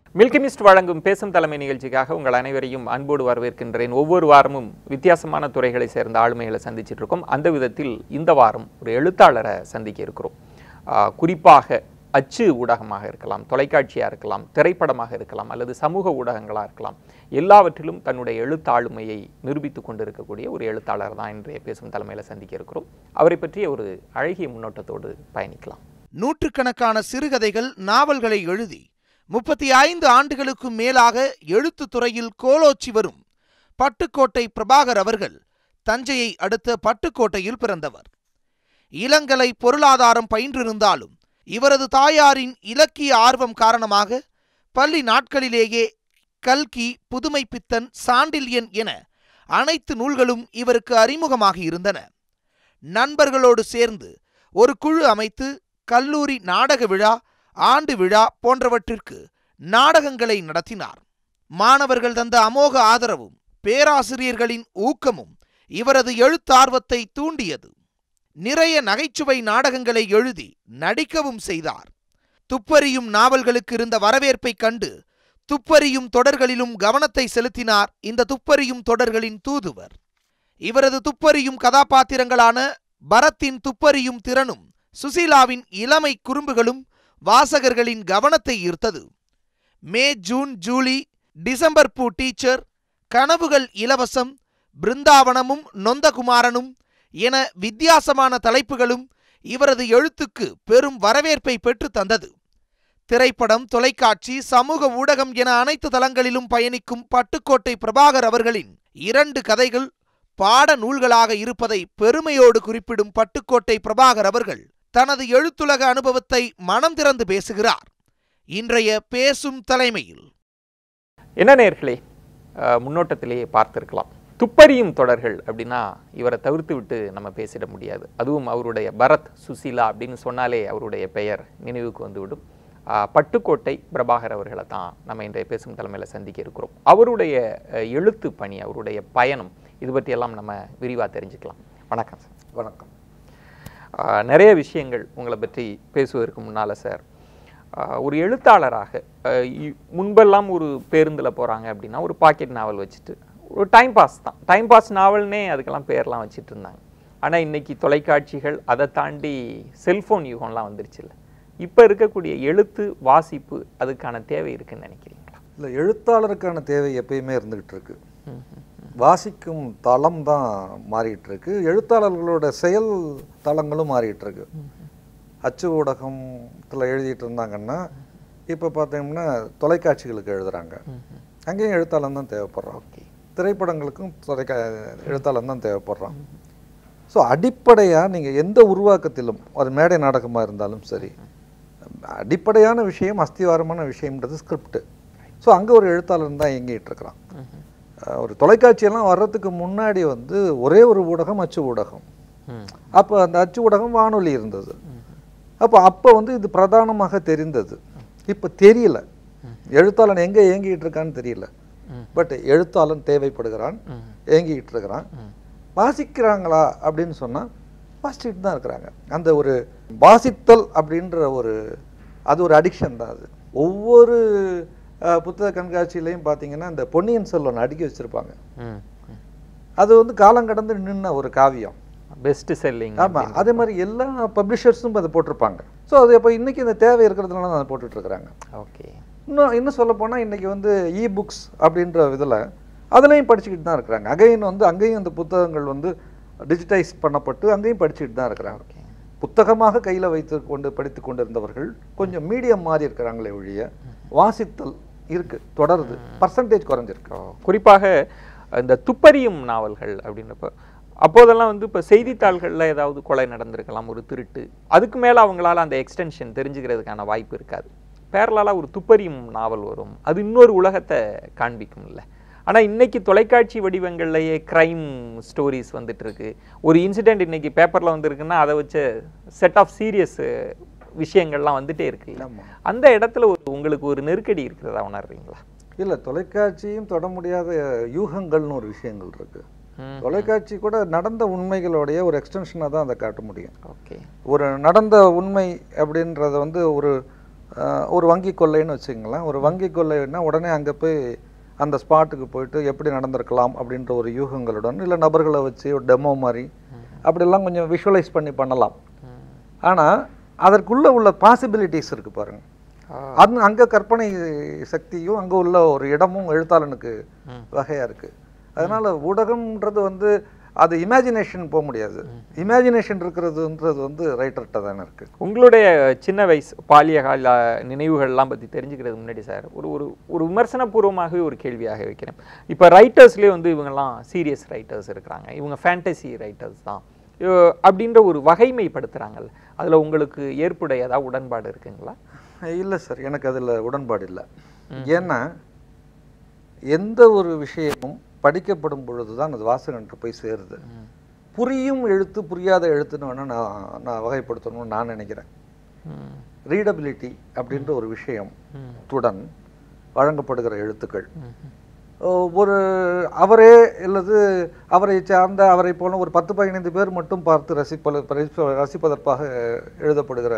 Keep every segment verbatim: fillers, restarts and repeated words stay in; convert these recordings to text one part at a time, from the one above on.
மில்கிமிஸ்ட் வழங்கும் பேசும் தலைமை நிகழ்ச்சிக்காக உங்கள் அனைவரையும் அன்போடு வரவேற்கின்றேன். ஒவ்வொரு வாரமும் வித்தியாசமான துறைகளை சேர்ந்த ஆளுமைகளை சந்திச்சிட்டு இருக்கோம். அந்த விதத்தில் இந்த வாரம் ஒரு எழுத்தாளரை சந்திக்க இருக்கிறோம். குறிப்பாக அச்சு ஊடகமாக இருக்கலாம், தொலைக்காட்சியாக இருக்கலாம், திரைப்படமாக இருக்கலாம், அல்லது சமூக ஊடகங்களாக இருக்கலாம், எல்லாவற்றிலும் தன்னுடைய எழுத்தாளுமையை நிரூபித்து கொண்டிருக்கக்கூடிய ஒரு எழுத்தாளர் தான் இன்றைய பேசும் தலைமையில் சந்திக்க இருக்கிறோம். அவரை பற்றிய ஒரு அழகிய முன்னோட்டத்தோடு பயணிக்கலாம். நூற்றுக்கணக்கான சிறுகதைகள், நாவல்களை எழுதி முப்பத்தி ஐந்து ஆண்டுகளுக்கும் மேலாக எழுத்து துறையில் கோலோச்சி வரும் பட்டுக்கோட்டை பிரபாகர் அவர்கள் தஞ்சையை அடுத்த பட்டுக்கோட்டையில் பிறந்தவர். இளங்கலை பொருளாதாரம் பயின்றிருந்தாலும் இவரது தாயாரின் இலக்கிய ஆர்வம் காரணமாக பள்ளி நாட்களிலேயே கல்கி, புதுமைப்பித்தன், சாண்டில்யன் என அனைத்து நூல்களும் இவருக்கு அறிமுகமாகி இருந்தன. நண்பர்களோடு சேர்ந்து ஒரு குழு அமைத்து கல்லூரி நாடக விழா, ஆண்டு விழா போன்றவற்றிற்கு நாடகங்களை நடத்தினார். மாணவர்கள் தந்த அமோக ஆதரவும் பேராசிரியர்களின் ஊக்கமும் இவரது எழுத்தார்வத்தை தூண்டியது. நிறைய நகைச்சுவை நாடகங்களை எழுதி நடிக்கவும் செய்தார். துப்பறியும் நாவல்களுக்கு இருந்த வரவேற்பை கண்டு துப்பறியும் தொடர்களிலும் கவனத்தை செலுத்தினார் இந்த துப்பறியும் தொடர்களின் தூதுவர். இவரது துப்பறியும் கதாபாத்திரங்களான பரத்தின் துப்பறியும் திறனும் சுசீலாவின் இளமை குறும்புகளும் வாசகர்களின் கவனத்தை ஈர்த்தது. மே, ஜூன், ஜூலி, டிசம்பர் பூ டீச்சர், கனவுகள் இலவசம், பிருந்தாவனமும் நொந்தகுமாரனும் என வித்தியாசமான தலைப்புகளும் இவரது எழுத்துக்கு பெரும் வரவேற்பை பெற்று தந்தது. திரைப்படம், தொலைக்காட்சி, சமூக ஊடகம் என அனைத்து தளங்களிலும் பயணிக்கும் பட்டுக்கோட்டை பிரபாகர் அவர்களின் இரண்டு கதைகள் பாட நூல்களாக இருப்பதை பெருமையோடு குறிப்பிடும் பட்டுக்கோட்டை பிரபாகர் அவர்கள் தனது எழுத்துலக அனுபவத்தை மனம் திறந்து பேசுகிறார் இன்றைய பேசும் தலைமையில். என்ன நேயர்களே, முன்னோட்டத்திலேயே பார்த்திருக்கலாம், துப்பறியும் தொடர்கள் அப்படின்னா இவரை தவிர்த்து விட்டு நம்ம பேசிட முடியாது. அதுவும் அவருடைய பரத், சுசீலா அப்படின்னு சொன்னாலே அவருடைய பெயர் நினைவுக்கு வந்துவிடும். பட்டுக்கோட்டை பிரபாகர் அவர்களை தான் நம்ம இன்றைய பேசும் தலைமையில் சந்திக்க இருக்கிறோம். அவருடைய எழுத்து பணி, அவருடைய பயணம், இது பற்றியெல்லாம் நம்ம விரிவாக தெரிஞ்சுக்கலாம். வணக்கம் சார். வணக்கம். நிறைய விஷயங்கள் உங்களை பற்றி பேசுவதற்கு முன்னால் சார், ஒரு எழுத்தாளராக முன்பெல்லாம் ஒரு பேருந்தில் போகிறாங்க அப்படின்னா ஒரு பாக்கெட் நாவல் வச்சுட்டு ஒரு டைம் பாஸ் தான், டைம் பாஸ் நாவல்னே அதுக்கெல்லாம் பேர்லாம் வச்சுட்டு இருந்தாங்க. ஆனால் இன்றைக்கி தொலைக்காட்சிகள், அதை தாண்டி செல்ஃபோன் யுகம்லாம் வந்துருச்சு இல்லை. இப்போ இருக்கக்கூடிய எழுத்து வாசிப்பு அதுக்கான தேவை இருக்குன்னு நினைக்கிறீங்களா? இல்லை, எழுத்தாளருக்கான தேவை எப்பயுமே இருந்துகிட்டு இருக்கு. வாசிக்கும் தளம் தான் மாறிட்டு இருக்கு. எழுத்தாளர்களோட செயல் தளங்களும் மாறிட்டு இருக்கு. அச்சு ஊடகத்தில் எழுதிட்டு இருந்தாங்கன்னா இப்போ பார்த்தீங்கன்னா தொலைக்காட்சிகளுக்கு எழுதுறாங்க, அங்கேயும் எழுத்தாளன் தான் தேவைப்படுறான். திரைப்படங்களுக்கும் தொலைக்கா எழுத்தாளன் தான் தேவைப்படுறான். ஸோ அடிப்படையாக நீங்கள் எந்த உருவாக்கத்திலும், ஒரு மேடை நாடகமாக இருந்தாலும் சரி, அடிப்படையான விஷயம், அஸ்திவாரமான விஷயம்ன்றது ஸ்கிரிப்டு. ஸோ அங்கே ஒரு எழுத்தாளன் தான் இயங்கிட்டு இருக்கிறான். ஒரு தொலைக்காட்சியெல்லாம் வர்றதுக்கு முன்னாடி வந்து ஒரே ஒரு ஊடகம் அச்சு ஊடகம். அப்போ அந்த அச்சு ஊடகம் வானொலி இருந்தது. அப்போ அப்போ வந்து இது பிரதானமாக தெரிந்தது. இப்போ தெரியல, எழுத்தாளன் எங்கே இயங்கிட்டு இருக்கான்னு தெரியல. பட் எழுத்தாளன் தேவைப்படுகிறான், இயங்கிட்டு இருக்கிறான். வாசிக்கிறாங்களா அப்படின்னு சொன்னால் வாசிச்சுட்டு தான் இருக்கிறாங்க. அந்த ஒரு வாசித்தல் அப்படின்ற ஒரு அது ஒரு அடிக்ஷன் தான். அது ஒவ்வொரு புத்தக கண்காட்சியிலையும் பார்த்தீங்கன்னா இந்த பொன்னியின் செல்வன் அடுக்கி வச்சுருப்பாங்க. அது வந்து காலம் கடந்து நின்ன ஒரு காவியம், பெஸ்ட் செல்லிங். ஆமாம், அதே மாதிரி எல்லா பப்ளிஷர்ஸும் அதை போட்டிருப்பாங்க. ஸோ அது அப்போ இன்றைக்கி இந்த தேவை இருக்கிறதுனால தான் அதை போட்டுட்ருக்குறாங்க. ஓகே. இன்னும் இன்னும் சொல்ல போனால் இன்றைக்கி வந்து இ புக்ஸ் அப்படின்ற இதில் அதுலேயும் படிச்சுக்கிட்டு தான் இருக்கிறாங்க. அங்கேயும் வந்து அங்கேயும் அந்த புத்தகங்கள் வந்து டிஜிட்டைஸ் பண்ணப்பட்டு அங்கேயும் படிச்சுக்கிட்டு தான் இருக்கிறாங்க. புத்தகமாக கையில் வைத்து கொண்டு படித்து கொண்டு இருந்தவர்கள் கொஞ்சம் மீடியம் மாறி இருக்கிறாங்களே ஒழிய வாசித்தல் இருக்கு, தொடருது, பர்சன்டேஜ் குறைஞ்சிருக்கு. குறிப்பாக இந்த துப்பறியும் நாவல்கள் அப்படின்றப்ப அப்போதெல்லாம் வந்து இப்போ செய்தித்தாள்களில் ஏதாவது கொலை நடந்திருக்கலாம், ஒரு திருட்டு, அதுக்கு மேலே அவங்களால அந்த எக்ஸ்டென்ஷன் தெரிஞ்சுக்கிறதுக்கான வாய்ப்பு இருக்காது. பேரலாக ஒரு துப்பறியும் நாவல் வரும், அது இன்னொரு உலகத்தை காண்பிக்கும் இல்லை. ஆனால் இன்றைக்கி தொலைக்காட்சி வடிவங்கள்லேயே க்ரைம் ஸ்டோரிஸ் வந்துட்டு இருக்கு. ஒரு இன்சிடெண்ட் இன்றைக்கி பேப்பரில் வந்துருக்குன்னா அதை வச்ச செட் ஆஃப் சீரியஸ் விஷயங்கள்லாம் வந்துட்டே இருக்கு. அந்த இடத்துல ஒரு உங்களுக்கு ஒரு நெருக்கடி இருக்கிறதா உணர்றீங்களா? இல்லை, தொலைக்காட்சியும் தொட முடியாத யூகங்கள்னு ஒரு விஷயங்கள் இருக்கு. தொலைக்காட்சி கூட நடந்த உண்மைகளுடைய ஒரு எக்ஸ்டென்ஷனாக தான் அதை காட்ட முடியும். ஓகே. ஒரு நடந்த உண்மை அப்படின்றத வந்து ஒரு ஒரு வங்கி கொள்ளைன்னு வச்சுங்களேன். ஒரு வங்கி கொள்ளைன்னா உடனே அங்கே போய் அந்த ஸ்பாட்டுக்கு போயிட்டு எப்படி நடந்திருக்கலாம் அப்படின்ற ஒரு யூகங்களுடன் இல்லை நபர்களை வச்சு ஒரு டெமோ மாதிரி அப்படிலாம் கொஞ்சம் விஷுவலைஸ் பண்ணி பண்ணலாம். ஆனால் அதற்குள்ளே உள்ள பாசிபிலிட்டிஸ் இருக்குது பாருங்கள். அது அங்கே கற்பனை சக்தியும் அங்கே உள்ள ஒரு இடமும் எழுத்தாளனுக்கு வகையாக இருக்குது. அதனால் ஊடகம்ன்றது வந்து அது இமேஜினேஷன் போக முடியாது. இமேஜினேஷன் இருக்கிறதுன்றது வந்து ரைட்டர்கிட்ட தானே இருக்குது. உங்களுடைய சின்ன வயசு பாலிய கால நினைவுகள்லாம் பற்றி தெரிஞ்சுக்கிறது முன்னாடி சார் ஒரு ஒரு ஒரு விமர்சனபூர்வமாகவே ஒரு கேள்வியாக வைக்கிறேன். இப்போ ரைட்டர்ஸ்லேயே வந்து இவங்கெல்லாம் சீரியஸ் ரைட்டர்ஸ் இருக்கிறாங்க, இவங்க ஃபேண்டசி ரைட்டர்ஸ் தான் அப்படின்ற ஒரு வகைமைப்படுத்துகிறாங்கல்ல, அதில் உங்களுக்கு ஏற்புடையதா உடன்பாடு இருக்குங்களா? இல்லை சார், எனக்கு அதில் உடன்பாடு இல்லை. ஏன்னா எந்த ஒரு விஷயமும் படிக்கப்படும் பொழுது தான் அது வாசகன்ட்டு போய் சேருது. புரியும் எழுத்து புரியாத எழுத்துன்னு வேணால் நான் நான் வகைப்படுத்தணும்னு நான் நினைக்கிறேன். ரீடபிலிட்டி அப்படின்ற ஒரு விஷயம் துடன் வழங்கப்படுகிற எழுத்துக்கள் ஒரு அவரே அல்லது அவரை சார்ந்த அவரை போல ஒரு பத்து பதினைந்து பேர் மட்டும் பார்த்து ரசிப்ப ரசிப்பதற்காக எழுதப்படுகிற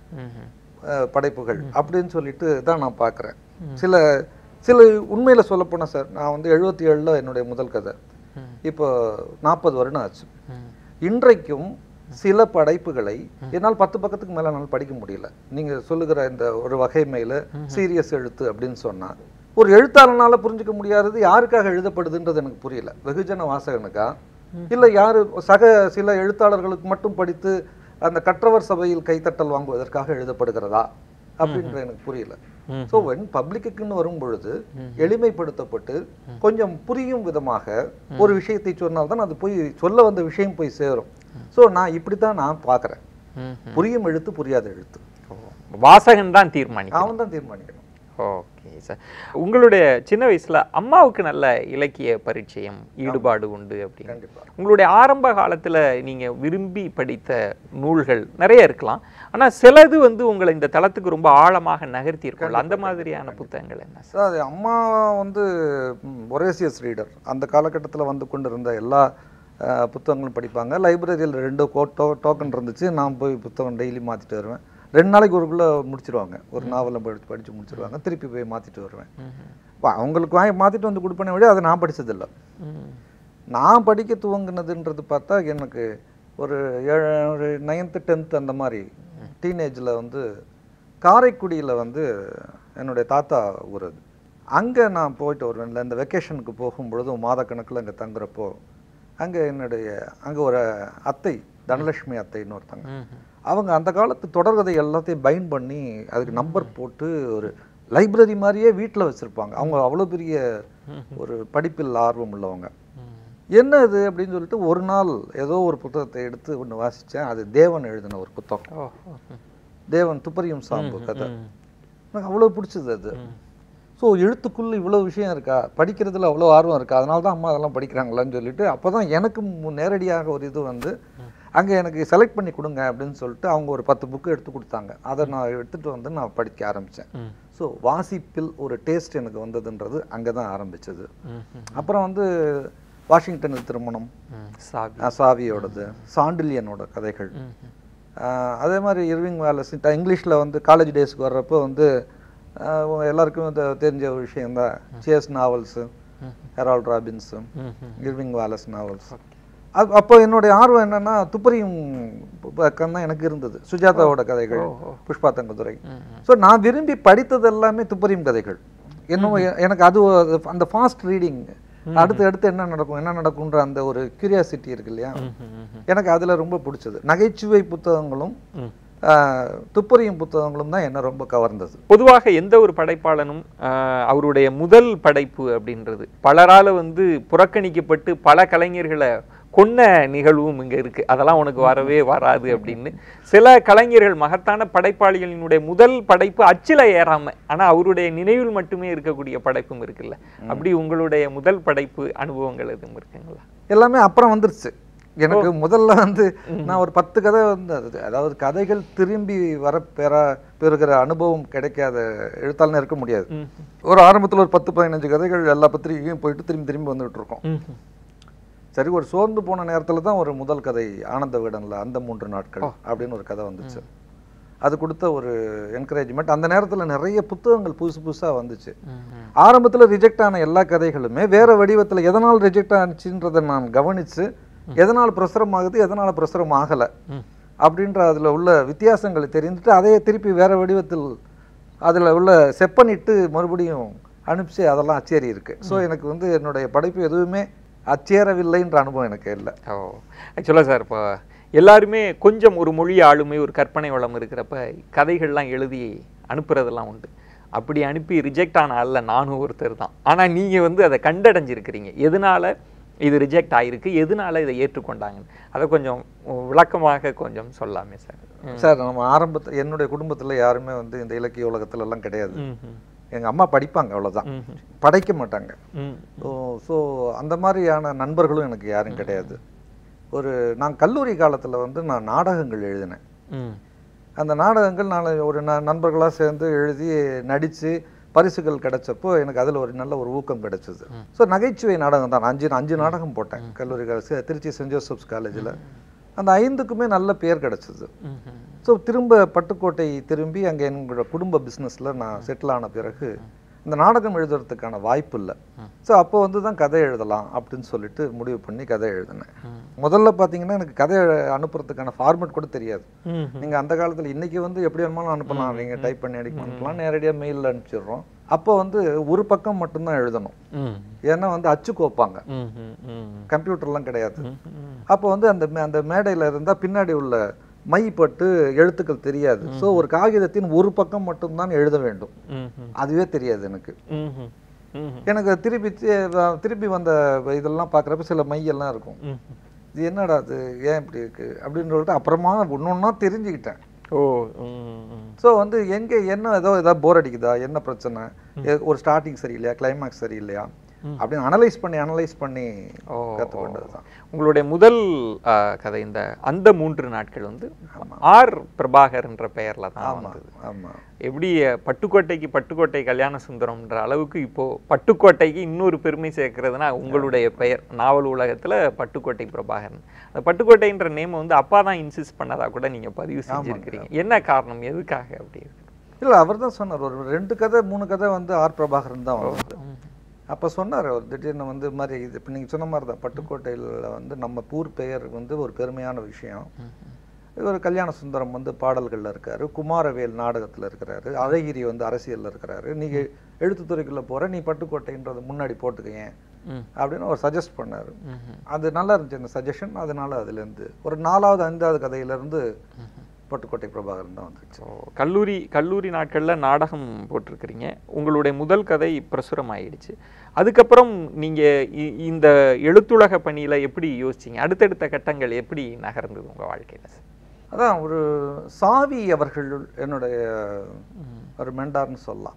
படைப்புகள் அப்படின்னு சொல்லிட்டு தான் நான் பார்க்குறேன். சில சில உண்மையில் சொல்லப்போனால் சார், நான் வந்து எழுபத்தி ஏழில் என்னுடைய முதல் கதை, இப்போ நாற்பது வருடம் ஆச்சு. இன்றைக்கும் சில படைப்புகளை என்னால் பத்து பக்கத்துக்கு மேலே என்னால் படிக்க முடியல. நீங்கள் சொல்லுகிற இந்த ஒரு வகைமையில் சீரியஸ் எழுத்து அப்படின்னு சொன்னால் ஒரு எழுத்தாளனால் புரிஞ்சிக்க முடியாதது யாருக்காக எழுதப்படுதுன்றது எனக்கு புரியல. வெகுஜன வாசகனுக்கா இல்லை யார் சக சில எழுத்தாளர்களுக்கு மட்டும் படித்து அந்த கற்றவர் சபையில் கைத்தட்டல் வாங்குவதற்காக எழுதப்படுகிறதா அப்படின்ற எனக்கு புரியல. ஸோ வென் பப்ளிக்குன்னு வரும் பொழுது எளிமைப்படுத்தப்பட்டு கொஞ்சம் புரியும் விதமாக ஒரு விஷயத்தை சொன்னால்தான் அது போய் சொல்ல வந்த விஷயம் போய் சேரும். ஸோ நான் இப்படித்தான் நான் பார்க்குறேன். புரியும் எழுத்து புரியாத எழுத்து வாசகன் தான் தீர்மானிக்கணும், அவன் தான் தீர்மானிக்கணும். ஓகே சார், உங்களுடைய சின்ன வயசுல அம்மாவுக்கு நல்ல இலக்கிய பரிச்சயம் ஈடுபாடு உண்டு அப்படின்னு உங்களுடைய ஆரம்ப காலத்துல நீங்க விரும்பி படித்த நூல்கள் நிறைய இருக்கலாம், ஆனா சிலது வந்து உங்களை இந்த தளத்துக்கு ரொம்ப ஆழமாக நகர்த்தி இருக்கும். அந்த மாதிரியான புத்தகங்கள் என்ன சார்? அது அம்மா வந்து ஒரேசியஸ் ரீடர். அந்த காலகட்டத்தில் வந்து கொண்டு இருந்த எல்லா புத்தகங்களும் படிப்பாங்க. லைப்ரரியில் ரெண்டு டோ டோக்கன் இருந்துச்சு. நான் போய் புத்தகம் டெய்லி மாற்றிட்டு வருவேன். ரெண்டு நாளைக்கு ஒருக்குள்ளே முடிச்சிருவாங்க. ஒரு நாவலை படித்து படித்து முடிச்சிருவாங்க. திருப்பி போய் மாற்றிட்டு வருவேன். அவங்களுக்கு வாங்கி மாற்றிட்டு வந்து கொடுப்பேனே விட அதை நான் படித்ததில்லை. நான் படிக்க துவங்கினதுன்றது பார்த்தா எனக்கு ஒரு ஏழு ஒரு நைன்த்து டென்த்து அந்த மாதிரி டீனேஜில் வந்து காரைக்குடியில் வந்து என்னுடைய தாத்தா ஊர். அது அங்கே நான் போயிட்டு வருவேன். இந்த வெக்கேஷனுக்கு போகும்பொழுதும் மாதக்கணக்கில் அங்கே தங்குறப்போ அங்கே என்னுடைய அங்கே ஒரு அத்தை தனலட்சுமி அத்தைன்னு ஒருத்தங்க, அவங்க அந்த காலத்து தொடர்கதை எல்லாத்தையும் பைண்ட் பண்ணி அதுக்கு நம்பர் போட்டு ஒரு லைப்ரரி மாதிரியே வீட்டில் வச்சுருப்பாங்க. அவங்க அவ்வளோ பெரிய ஒரு படிப்பில் ஆர்வம் உள்ளவங்க. என்ன இது அப்படின்னு சொல்லிட்டு ஒரு நாள் ஏதோ ஒரு புத்தகத்தை எடுத்து ஒன்று வாசித்தேன். அது தேவன் எழுதின ஒரு புத்தகம், தேவன் துப்பறியும் சாம்பு கதை. எனக்கு அவ்வளோ பிடிச்சது அது. ஸோ எழுத்துக்குள்ளே இவ்வளோ விஷயம் இருக்கா, படிக்கிறதுல அவ்வளோ ஆர்வம் இருக்கா, அதனால தான் அம்மா அதெல்லாம் படிக்கிறாங்களான்னு சொல்லிட்டு அப்போ தான் எனக்கு நேரடியாக ஒரு இது வந்து அங்கே எனக்கு செலக்ட் பண்ணி கொடுங்க அப்படின்னு சொல்லிட்டு அவங்க ஒரு பத்து புக்கு எடுத்து கொடுத்தாங்க. அதை நான் எடுத்துகிட்டு வந்து நான் படிக்க ஆரம்பித்தேன். ஸோ வாசிப்பில் ஒரு டேஸ்ட் எனக்கு வந்ததுன்றது அங்கே தான் ஆரம்பித்தது. அப்புறம் வந்து வாஷிங்டன் திருமணம், சாவியோடது, சாண்டில்யனோட கதைகள், அதே மாதிரி இர்விங் வேலஸ் இங்கிலீஷில் வந்து காலேஜ் டேஸ்க்கு வர்றப்போ வந்து எல்லாருக்கும் தெரிஞ்ச ஒரு விஷயந்தான் Chase novels, Harold Robbins, Irving Wallace novels. அது அப்போ என்னுடைய ஆர்வம் என்னென்னா துப்பறியும் பக்கம் தான் எனக்கு இருந்தது. சுஜாதாவோட கதைகள், புஷ்பா தங்கதுரை. ஸோ நான் விரும்பி படித்தது எல்லாமே துப்பறியும் கதைகள். இன்னும் எனக்கு அது அந்த ஃபாஸ்ட் ரீடிங், அடுத்து அடுத்து என்ன நடக்கும் என்ன நடக்கும்ன்ற அந்த ஒரு கியூரியாசிட்டி இருக்கு இல்லையா, எனக்கு அதில் ரொம்ப பிடிச்சது. நகைச்சுவை புத்தகங்களும் துப்பறியும் புத்தகங்களும் தான் என்ன ரொம்ப கவர்ந்தது. பொதுவாக எந்த ஒரு படைப்பாளனும் அவருடைய முதல் படைப்பு அப்படின்றது பலரால் வந்து புறக்கணிக்கப்பட்டு பல கலைஞர்களை கொன்ன நிகழ்வும் இங்கே இருக்குது. அதெல்லாம் உனக்கு வரவே வராது அப்படின்னு சில கலைஞர்கள் மகத்தான படைப்பாளிகளினுடைய முதல் படைப்பு அச்சில் ஏறாமல் ஆனால் அவருடைய நினைவில் மட்டுமே இருக்கக்கூடிய படைப்பும் இருக்குல்ல, அப்படி உங்களுடைய முதல் படைப்பு அனுபவங்கள் எதுவும் இருக்குங்களா? எல்லாமே அப்புறம் வந்துருச்சு. எனக்கு முதல்ல வந்து நான் ஒரு பத்து கதை வந்து அதாவது கதைகள் திரும்பி வர பெற பெறுகிற அனுபவம் கிடைக்காத எழுத்தாளனே இருக்க முடியாது. ஒரு ஆரம்பத்தில் ஒரு பத்து பதினஞ்சு கதைகள் எல்லா பத்திரிகையும் போயிட்டு திரும்பி திரும்பி வந்துட்டு இருக்கோம். சரி, ஒரு சோர்ந்து போன நேரத்தில் தான் ஒரு முதல் கதை ஆனந்த விகடனில் அந்த மூன்று நாட்கள் அப்படின்னு ஒரு கதை வந்துச்சு. அது கொடுத்த ஒரு என்கரேஜ்மெண்ட். அந்த நேரத்தில் நிறைய புத்தகங்கள் புதுசு புதுசாக வந்துச்சு. ஆரம்பத்தில் ரிஜெக்ட் ஆன எல்லா கதைகளுமே வேறு வடிவத்தில் எதனால் ரிஜெக்ட் ஆனிச்சுன்றதை நான் கவனித்து எதனால் பிரசுரம் ஆகுது எதனால் பிரசுரம் ஆகலை அப்படின்ற அதில் உள்ள வித்தியாசங்களை தெரிஞ்சுட்டு அதையே திருப்பி வேறு வடிவத்தில் அதில் உள்ள செப்பனிட்டு மறுபடியும் அனுப்பிச்சு அதெல்லாம் அச்சேறி இருக்குது. ஸோ எனக்கு வந்து என்னுடைய படைப்பு எதுவுமே அச்சேரவில்லைன்ற அனுபவம் எனக்கு இல்லை. ஓ ஆக்சுவலாக சார், இப்போ எல்லாருமே கொஞ்சம் ஒரு மொழி ஆளுமை ஒரு கற்பனை வளம் இருக்கிறப்ப கதைகள்லாம் எழுதி அனுப்புறதெல்லாம் உண்டு. அப்படி அனுப்பி ரிஜெக்ட் ஆன அல்ல நானும் ஒருத்தர் தான். ஆனால் நீங்கள் வந்து அதை கண்டடைஞ்சிருக்கிறீங்க. எதனால் இது ரிஜெக்ட் ஆகிருக்கு, எதனால இதை ஏற்றுக்கொண்டாங்கன்னு அதை கொஞ்சம் விளக்கமாக கொஞ்சம் சொல்லாமே சார். சார், நம்ம ஆரம்பத்தில் என்னுடைய குடும்பத்தில் யாருமே வந்து இந்த இலக்கிய உலகத்துல எல்லாம் கிடையாது. எங்கள் அம்மா படிப்பாங்க, அவ்வளோதான், படைக்க மாட்டாங்க. ஸோ அந்த மாதிரியான நண்பர்களும் எனக்கு யாரும் கிடையாது. ஒரு நான் கல்லூரி காலத்தில் வந்து நான் நாடகங்கள் எழுதினேன். அந்த நாடகங்கள் நான் ஒரு ந நண்பர்களாக சேர்ந்து எழுதி நடித்து பரிசுகள் கிடைச்சப்போ எனக்கு அதில் ஒரு நல்ல ஒரு ஊக்கம் கிடைச்சது. ஸோ நகைச்சுவை நாடகம் தான். அஞ்சு அஞ்சு நாடகம் போட்டேன் கல்லூரி கால திருச்சி சென்ட் ஜோசப்ஸ் காலேஜில். அந்த ஐந்துக்குமே நல்ல பேர் கிடைச்சது. ஸோ திரும்ப பட்டுக்கோட்டை திரும்பி அங்கே எங்களோட குடும்ப பிஸ்னஸில் நான் செட்டில் ஆன பிறகு இந்த நாடகம் எழுதுறதுக்கான வாய்ப்பு இல்லை. ஸோ அப்போ வந்து தான் கதை எழுதலாம் அப்படின்னு சொல்லிட்டு முடிவு பண்ணி கதை எழுதினேன். முதல்ல பார்த்தீங்கன்னா எனக்கு கதை அனுப்புறதுக்கான ஃபார்மேட் கூட தெரியாது. நீங்கள் அந்த காலத்தில் இன்றைக்கி வந்து எப்படி வேணுமாலும் அனுப்பலாம், நீங்கள் டைப் பண்ணி அடிக்க அனுப்பலாம், நேரடியாக மெயிலில் அனுப்பிச்சிடுறோம். அப்போ வந்து ஒரு பக்கம் மட்டும்தான் எழுதணும். ஏன்னா வந்து அச்சு கோப்பாங்க, கம்ப்யூட்டர்லாம் கிடையாது. அப்போ வந்து அந்த அந்த மேடையில் இருந்தால் பின்னாடி உள்ள மைப்பட்டு எழுத்துக்கள் தெரியாது. ஸோ ஒரு காகிதத்தின் ஒரு பக்கம் மட்டும்தான் எழுத வேண்டும். அதுவே தெரியாது எனக்கு. எனக்கு திருப்பி திருப்பி வந்த இதெல்லாம் பார்க்குறப்ப சில மையெல்லாம் இருக்கும். இது என்னடா அது, ஏன் இப்படி இருக்கு அப்படின்னு சொல்லிட்டு அப்புறமா ஒன்று ஒன்றா தெரிஞ்சுக்கிட்டேன். ஓ ஸோ வந்து எங்கே என்ன ஏதோ ஏதாவது போர் அடிக்குதா, என்ன பிரச்சனை, ஒரு ஸ்டார்டிங் சரியில்லையா, கிளைமேக்ஸ் சரியில்லையா அப்படின்னு அனலைஸ் பண்ணி அனலைஸ் பண்ணி கற்றுக்கொண்டது தான். உங்களுடைய முதல் கதை இந்த அந்த மூன்று நாட்கள் வந்து ஆர் பிரபாகர் என்ற பெயர்ல தான் வந்தது. ஆமாம். எப்படி பட்டுக்கோட்டைக்கு பட்டுக்கோட்டை கல்யாண சுந்தரம்ன்ற அளவுக்கு இப்போ பட்டுக்கோட்டைக்கு இன்னொரு பெருமை சேர்க்கிறதுனா உங்களுடைய பெயர் நாவல் உலகத்துல பட்டுக்கோட்டை பிரபாகரன். அந்த பட்டுக்கோட்டைன்ற நேம் வந்து அப்பா தான் இன்சிஸ்ட் பண்ணதா கூட நீங்க பதிவு செஞ்சிருக்கிறீங்க. என்ன காரணம், எதுக்காக அப்படி இருக்கு? இல்லை, அவர் தான் சொன்னார். ஒரு ரெண்டு கதை மூணு கதை வந்து ஆர் பிரபாகரன் தான் வந்தது. அப்போ சொன்னார் அவர் திடீர்னு வந்து மாதிரி இது இப்போ நீங்கள் சொன்ன மாதிரி தான் பட்டுக்கோட்டையில் வந்து நம்ம ஊர் பெயர் வந்து ஒரு பெருமையான விஷயம். இவர் கல்யாண சுந்தரம் வந்து பாடல்களில் இருக்கார், குமாரவேல் நாடகத்தில் இருக்கிறாரு, அழகிரி வந்து அரசியலில் இருக்கிறாரு. நீங்கள் எழுத்துத்துறைக்குள்ளே போகிற, நீ பட்டுக்கோட்டைன்றது முன்னாடி போட்டுக்கேன் அப்படின்னு அவர் சஜஸ்ட் பண்ணார். அது நல்லா இருந்துச்சு அந்த சஜஷன். அதனால அதுலேருந்து ஒரு நாலாவது ஐந்தாவது கதையிலேருந்து பட்டுக்கோட்டை பிரபாகரன் தான் வந்துச்சு. கல்லூரி கல்லூரி நாட்களில் நாடகம் போட்டிருக்கிறீங்க. உங்களுடைய முதல் கதை பிரசுரம் ஆயிடுச்சு. அதுக்கப்புறம் நீங்கள் இந்த எழுத்துலக பணியில் எப்படி யோசிச்சிங்க? அடுத்தடுத்த கட்டங்கள் எப்படி நகர்ந்தது உங்கள் வாழ்க்கையில்? அதான் ஒரு சாவி அவர்கள் என்னுடைய ஒரு மெண்டார்னு சொல்லலாம்.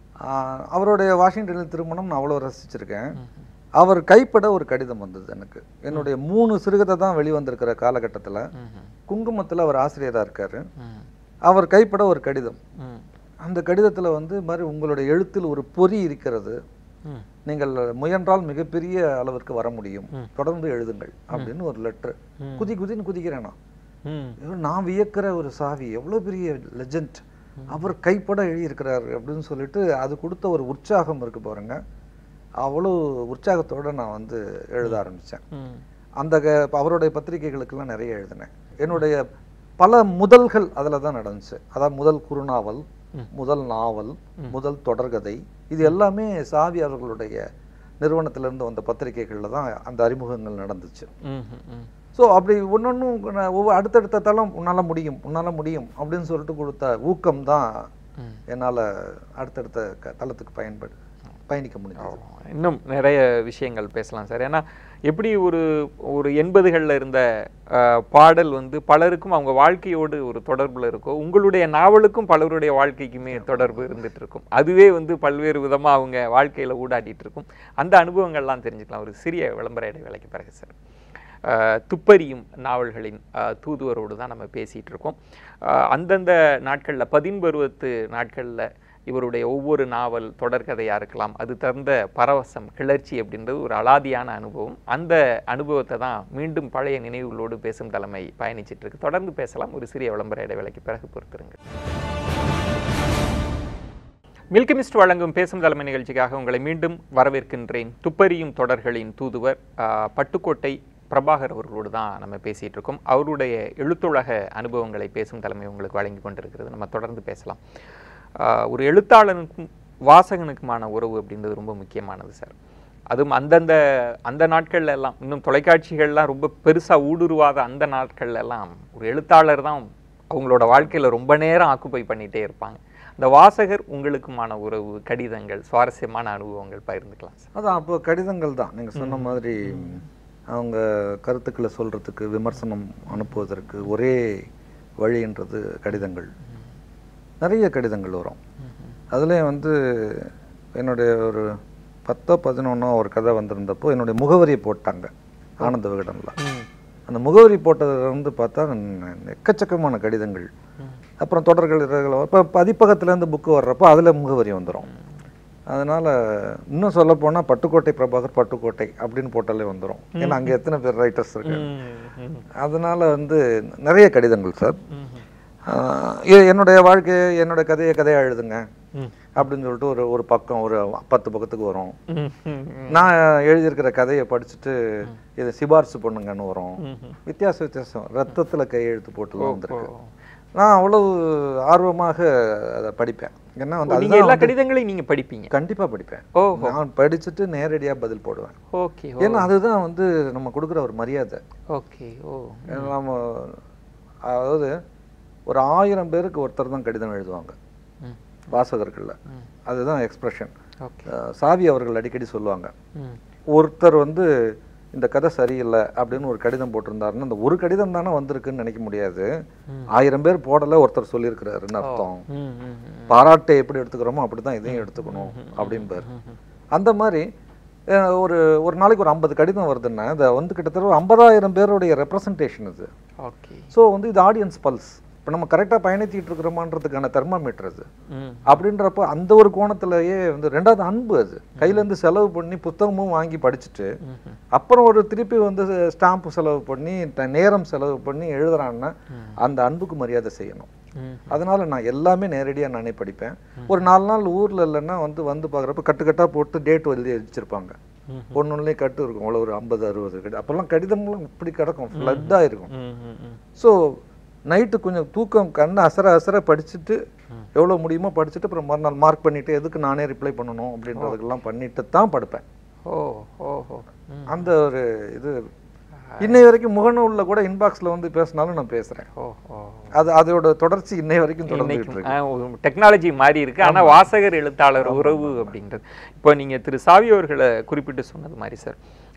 அவருடைய வாஷிங்டனில் திருமணம் நான் அவ்வளோ ரசிச்சிருக்கேன். அவர் கைப்பட ஒரு கடிதம் வந்தது எனக்கு. என்னுடைய மூணு சிறுகதை தான் வெளிவந்திருக்கிற காலகட்டத்தில் குங்குமத்தில் அவர் ஆசிரியராக இருக்கார். அவர் கைப்பட ஒரு கடிதம். அந்த கடிதத்தில் வந்து மாதிரி உங்களுடைய எழுத்தில் ஒரு பொறி இருக்கிறது, நீங்கள் முயன்றால் மிகப்பெரிய அளவிற்கு வர முடியும், தொடர்ந்து எழுதுங்கள் அப்படின்னு ஒரு லெட்டர். குதி குதின்னு குதிக்கிறேன் நான். நான் வியக்கிற ஒரு சாவி, எவ்வளோ பெரிய லெஜண்ட், அவர் கைப்பட எழுதியிருக்கிறார் அப்படின்னு சொல்லிட்டு அது கொடுத்த ஒரு உற்சாகம் இருக்கு பாருங்க. அவ்வளோ உற்சாகத்தோடு நான் வந்து எழுத ஆரம்பித்தேன். அந்த அவருடைய பத்திரிகைகளுக்கெல்லாம் நிறைய எழுதினேன். என்னுடைய பல முதல்கள் அதில் தான் நடந்துச்சு. அதாவது முதல் குறுநாவல், முதல் நாவல், முதல் தொடர்கதை, இது எல்லாமே சாவி அவர்களுடைய நிறுவனத்திலேருந்து வந்த பத்திரிகைகளில் தான் அந்த அறிமுகங்கள் நடந்துச்சு. ஸோ அப்படி ஒன்னொன்னும் ஒவ்வொரு அடுத்தடுத்த தளம் உன்னால் முடியும் உன்னால் முடியும் அப்படின்னு சொல்லிட்டு கொடுத்த ஊக்கம் தான் என்னால் அடுத்தடுத்த க தளத்துக்கு பயன்படு பயணிக்க முடியும். இன்னும் நிறைய விஷயங்கள் பேசலாம் சார். ஏன்னா எப்படி ஒரு ஒரு எண்பதுகளில் இருந்த பாடல் வந்து பலருக்கும் அவங்க வாழ்க்கையோடு ஒரு தொடர்பில் இருக்கும், உங்களுடைய நாவலுக்கும் பலருடைய வாழ்க்கைக்குமே தொடர்பு இருந்துட்டு இருக்கும். அதுவே வந்து பல்வேறு விதமாக அவங்க வாழ்க்கையில் ஊடாடிட்டு இருக்கும். அந்த அனுபவங்கள்லாம் தெரிஞ்சுக்கலாம் ஒரு சிறிய விளம்பர இடைவேளைக்கு பிறகு சார். துப்பறியும் நாவல்களின் தூதுவரோடு தான் நம்ம பேசிகிட்டு இருக்கோம். அந்தந்த நாட்களில் பதின்பருவத்து நாட்களில் இவருடைய ஒவ்வொரு நாவல் தொடர்கதையாக இருக்கலாம், அது தந்த பரவசம் கிளர்ச்சி அப்படின்றது ஒரு அலாதியான அனுபவம். அந்த அனுபவத்தை தான் மீண்டும் பழைய நினைவுகளோடு பேசும் தலைமை பயணிச்சிட்டு இருக்கு. தொடர்ந்து பேசலாம், ஒரு சிறிய விளம்பர இடைவேளைக்கு பிறகு பொறுத்திருங்கள். மில்கி மிஸ்ட் வழங்கும் பேசும் தலைமை நிகழ்ச்சிக்காக உங்களை மீண்டும் வரவேற்கின்றேன். துப்பறியும் தொடர்களின் தூதுவர் பட்டுக்கோட்டை பிரபாகர் அவர்களோடு தான் நம்ம பேசிகிட்டு இருக்கோம். அவருடைய எழுத்துலக அனுபவங்களை பேசும் தலைமை உங்களுக்கு வழங்கி கொண்டிருக்கிறது. நம்ம தொடர்ந்து பேசலாம். ஒரு எழுத்தாளனுக்கும் வாசகனுக்குமான உறவு அப்படின்றது ரொம்ப முக்கியமானது சார். அதுவும் அந்தந்த அந்த நாட்கள்ல எல்லாம், இன்னும் தொலைக்காட்சிகள்லாம் ரொம்ப பெருசாக ஊடுருவாத அந்த நாட்கள்ல எல்லாம் ஒரு எழுத்தாளர் தான் அவங்களோட வாழ்க்கையில் ரொம்ப நேரம் ஆக்குப்பை பண்ணிகிட்டே இருப்பாங்க. இந்த வாசகர் உங்களுக்குமான உறவு, கடிதங்கள், சுவாரஸ்யமான அனுபவங்கள் பகிர்ந்துக்கலாம் சார். அதான் அப்போ கடிதங்கள் தான் நீங்கள் சொன்ன மாதிரி அவங்க கருத்துக்களை சொல்கிறதுக்கு, விமர்சனம் அனுப்புவதற்கு ஒரே வழின்றது கடிதங்கள். நிறைய கடிதங்கள் வரும். அதுலேயும் வந்து என்னுடைய ஒரு பத்தோ பதினொன்னோ ஒரு கதை வந்திருந்தப்போ என்னுடைய முகவரியை போட்டாங்க ஆனந்த விகடனில். அந்த முகவரி போட்டதில் வந்து பார்த்தா எக்கச்சக்கமான கடிதங்கள். அப்புறம் தொடர்கள் இப்போ பதிப்பகத்துலேருந்து புக்கு வர்றப்போ அதில் முகவரி வந்துடும். அதனால் இன்னும் சொல்ல போனால் பட்டுக்கோட்டை பிரபாகர் பட்டுக்கோட்டை அப்படின்னு போட்டாலே வந்துடும். ஏன்னா அங்கே எத்தனை பேர் ரைட்டர்ஸ் இருக்காங்க. அதனால் வந்து நிறைய கடிதங்கள் சார். என்னுடைய வாழ்க்கையை, என்னோட கதையை கதையாக எழுதுங்க அப்படின்னு சொல்லிட்டு ஒரு ஒரு பக்கம் ஒரு பத்து பக்கத்துக்கு வரும். நான் எழுதியிருக்கிற கதையை படிச்சுட்டு இதை சிபாரிசு பண்ணுங்கன்னு வரும். வித்தியாச வித்தியாசம் ரத்தத்தில் கையெழுத்து போட்டுலாம் வந்திருக்கு. நான் அவ்வளவு ஆர்வமாக அதை படிப்பேன். ஏன்னா வந்து எல்லா கடிதங்களையும் நீங்க படிப்பீங்க? கண்டிப்பா படிப்பேன். நான் படிச்சுட்டு நேரடியாக பதில் போடுவேன். ஓகே. ஏன்னா அதுதான் வந்து நம்ம கொடுக்குற ஒரு மரியாதை. ஓகே. ஓ நம்ம அதாவது ஒரு ஆயிரம் பேருக்கு ஒருத்தர் தான் கடிதம் எழுதுவாங்க வாசகர்கள்ல. அதுதான் எக்ஸ்பிரஷன். சாவி அவர்கள் அடிக்கடி சொல்லுவாங்க, ஒருத்தர் வந்து இந்த கதை சரியில்லை அப்படின்னு ஒரு கடிதம் போட்டிருந்தாருன்னா அந்த ஒரு கடிதம் தானே வந்திருக்குன்னு நினைக்க முடியாது. ஆயிரம் பேர் போடல, ஒருத்தர் சொல்லியிருக்கிறாருன்னு அர்த்தம். பாராட்டை எப்படி எடுத்துக்கிறோமோ அப்படிதான் இதையும் எடுத்துக்கணும் அப்படின்பாரு. அந்த மாதிரி ஒரு ஒரு நாளைக்கு ஒரு ஐம்பது கடிதம் வருதுன்னா அதை வந்து கிட்டத்தட்ட ஒரு ஐம்பதாயிரம் பேருடைய ரெப்ரசன்டேஷன் இது. ஸோ வந்து இது ஆடியன்ஸ் பல்ஸ். இப்போ நம்ம கரெக்டாக பயணித்திட்டு இருக்கிறோமான்றதுக்கான தெர்மாமீட்டர் அது. அப்படின்றப்போ அந்த ஒரு கோணத்திலேயே வந்து ரெண்டாவது அன்பு. அது கையிலேருந்து செலவு பண்ணி புத்தகமும் வாங்கி படிச்சுட்டு அப்புறம் ஒரு திருப்பி வந்து ஸ்டாம்ப்பு செலவு பண்ணி நேரம் செலவு பண்ணி எழுதுறான்னா அந்த அன்புக்கு மரியாதை செய்யணும். அதனால நான் எல்லாமே நேரடியாக நானே படிப்பேன். ஒரு நாலு நாள் ஊரில் இல்லைன்னா வந்து வந்து பார்க்குறப்ப கட்டுக்கட்டாக போட்டு டேட் எழுதி வச்சிருப்பாங்க. ஒன்று ஒன்றுலேயே கட்டு இருக்கும், அவ்வளோ ஒரு ஐம்பது அறுபது கட்டு. அப்போல்லாம் கடிதம்லாம் இப்படி கிடக்கும், ஃப்ளட்டாக இருக்கும். ஸோ நைட்டு கொஞ்சம் தூக்கம் கண்ணை அசர அசர படிச்சுட்டு எவ்வளோ முடியுமோ படிச்சுட்டு அப்புறம் மறுநாள் மார்க் பண்ணிவிட்டு எதுக்கு நானே ரிப்ளை பண்ணணும் அப்படின்றதுக்கெல்லாம் பண்ணிட்டு தான் படுப்பேன். ஓ ஓஹோ. அந்த ஒரு இது இன்னை வரைக்கும் முகநூலில் கூட இன்பாக்ஸில் வந்து பேசினாலும் நான் பேசுகிறேன். அது அதோட தொடர்ச்சி இன்னை வரைக்கும் தொடர்ந்து. டெக்னாலஜி மாறி இருக்கு, ஆனால் வாசகர் எழுத்தாளர் உறவு அப்படின்றது. இப்போ நீங்கள் திரு சாவி அவர்களை குறிப்பிட்டு சொன்னது மாதிரி சார்,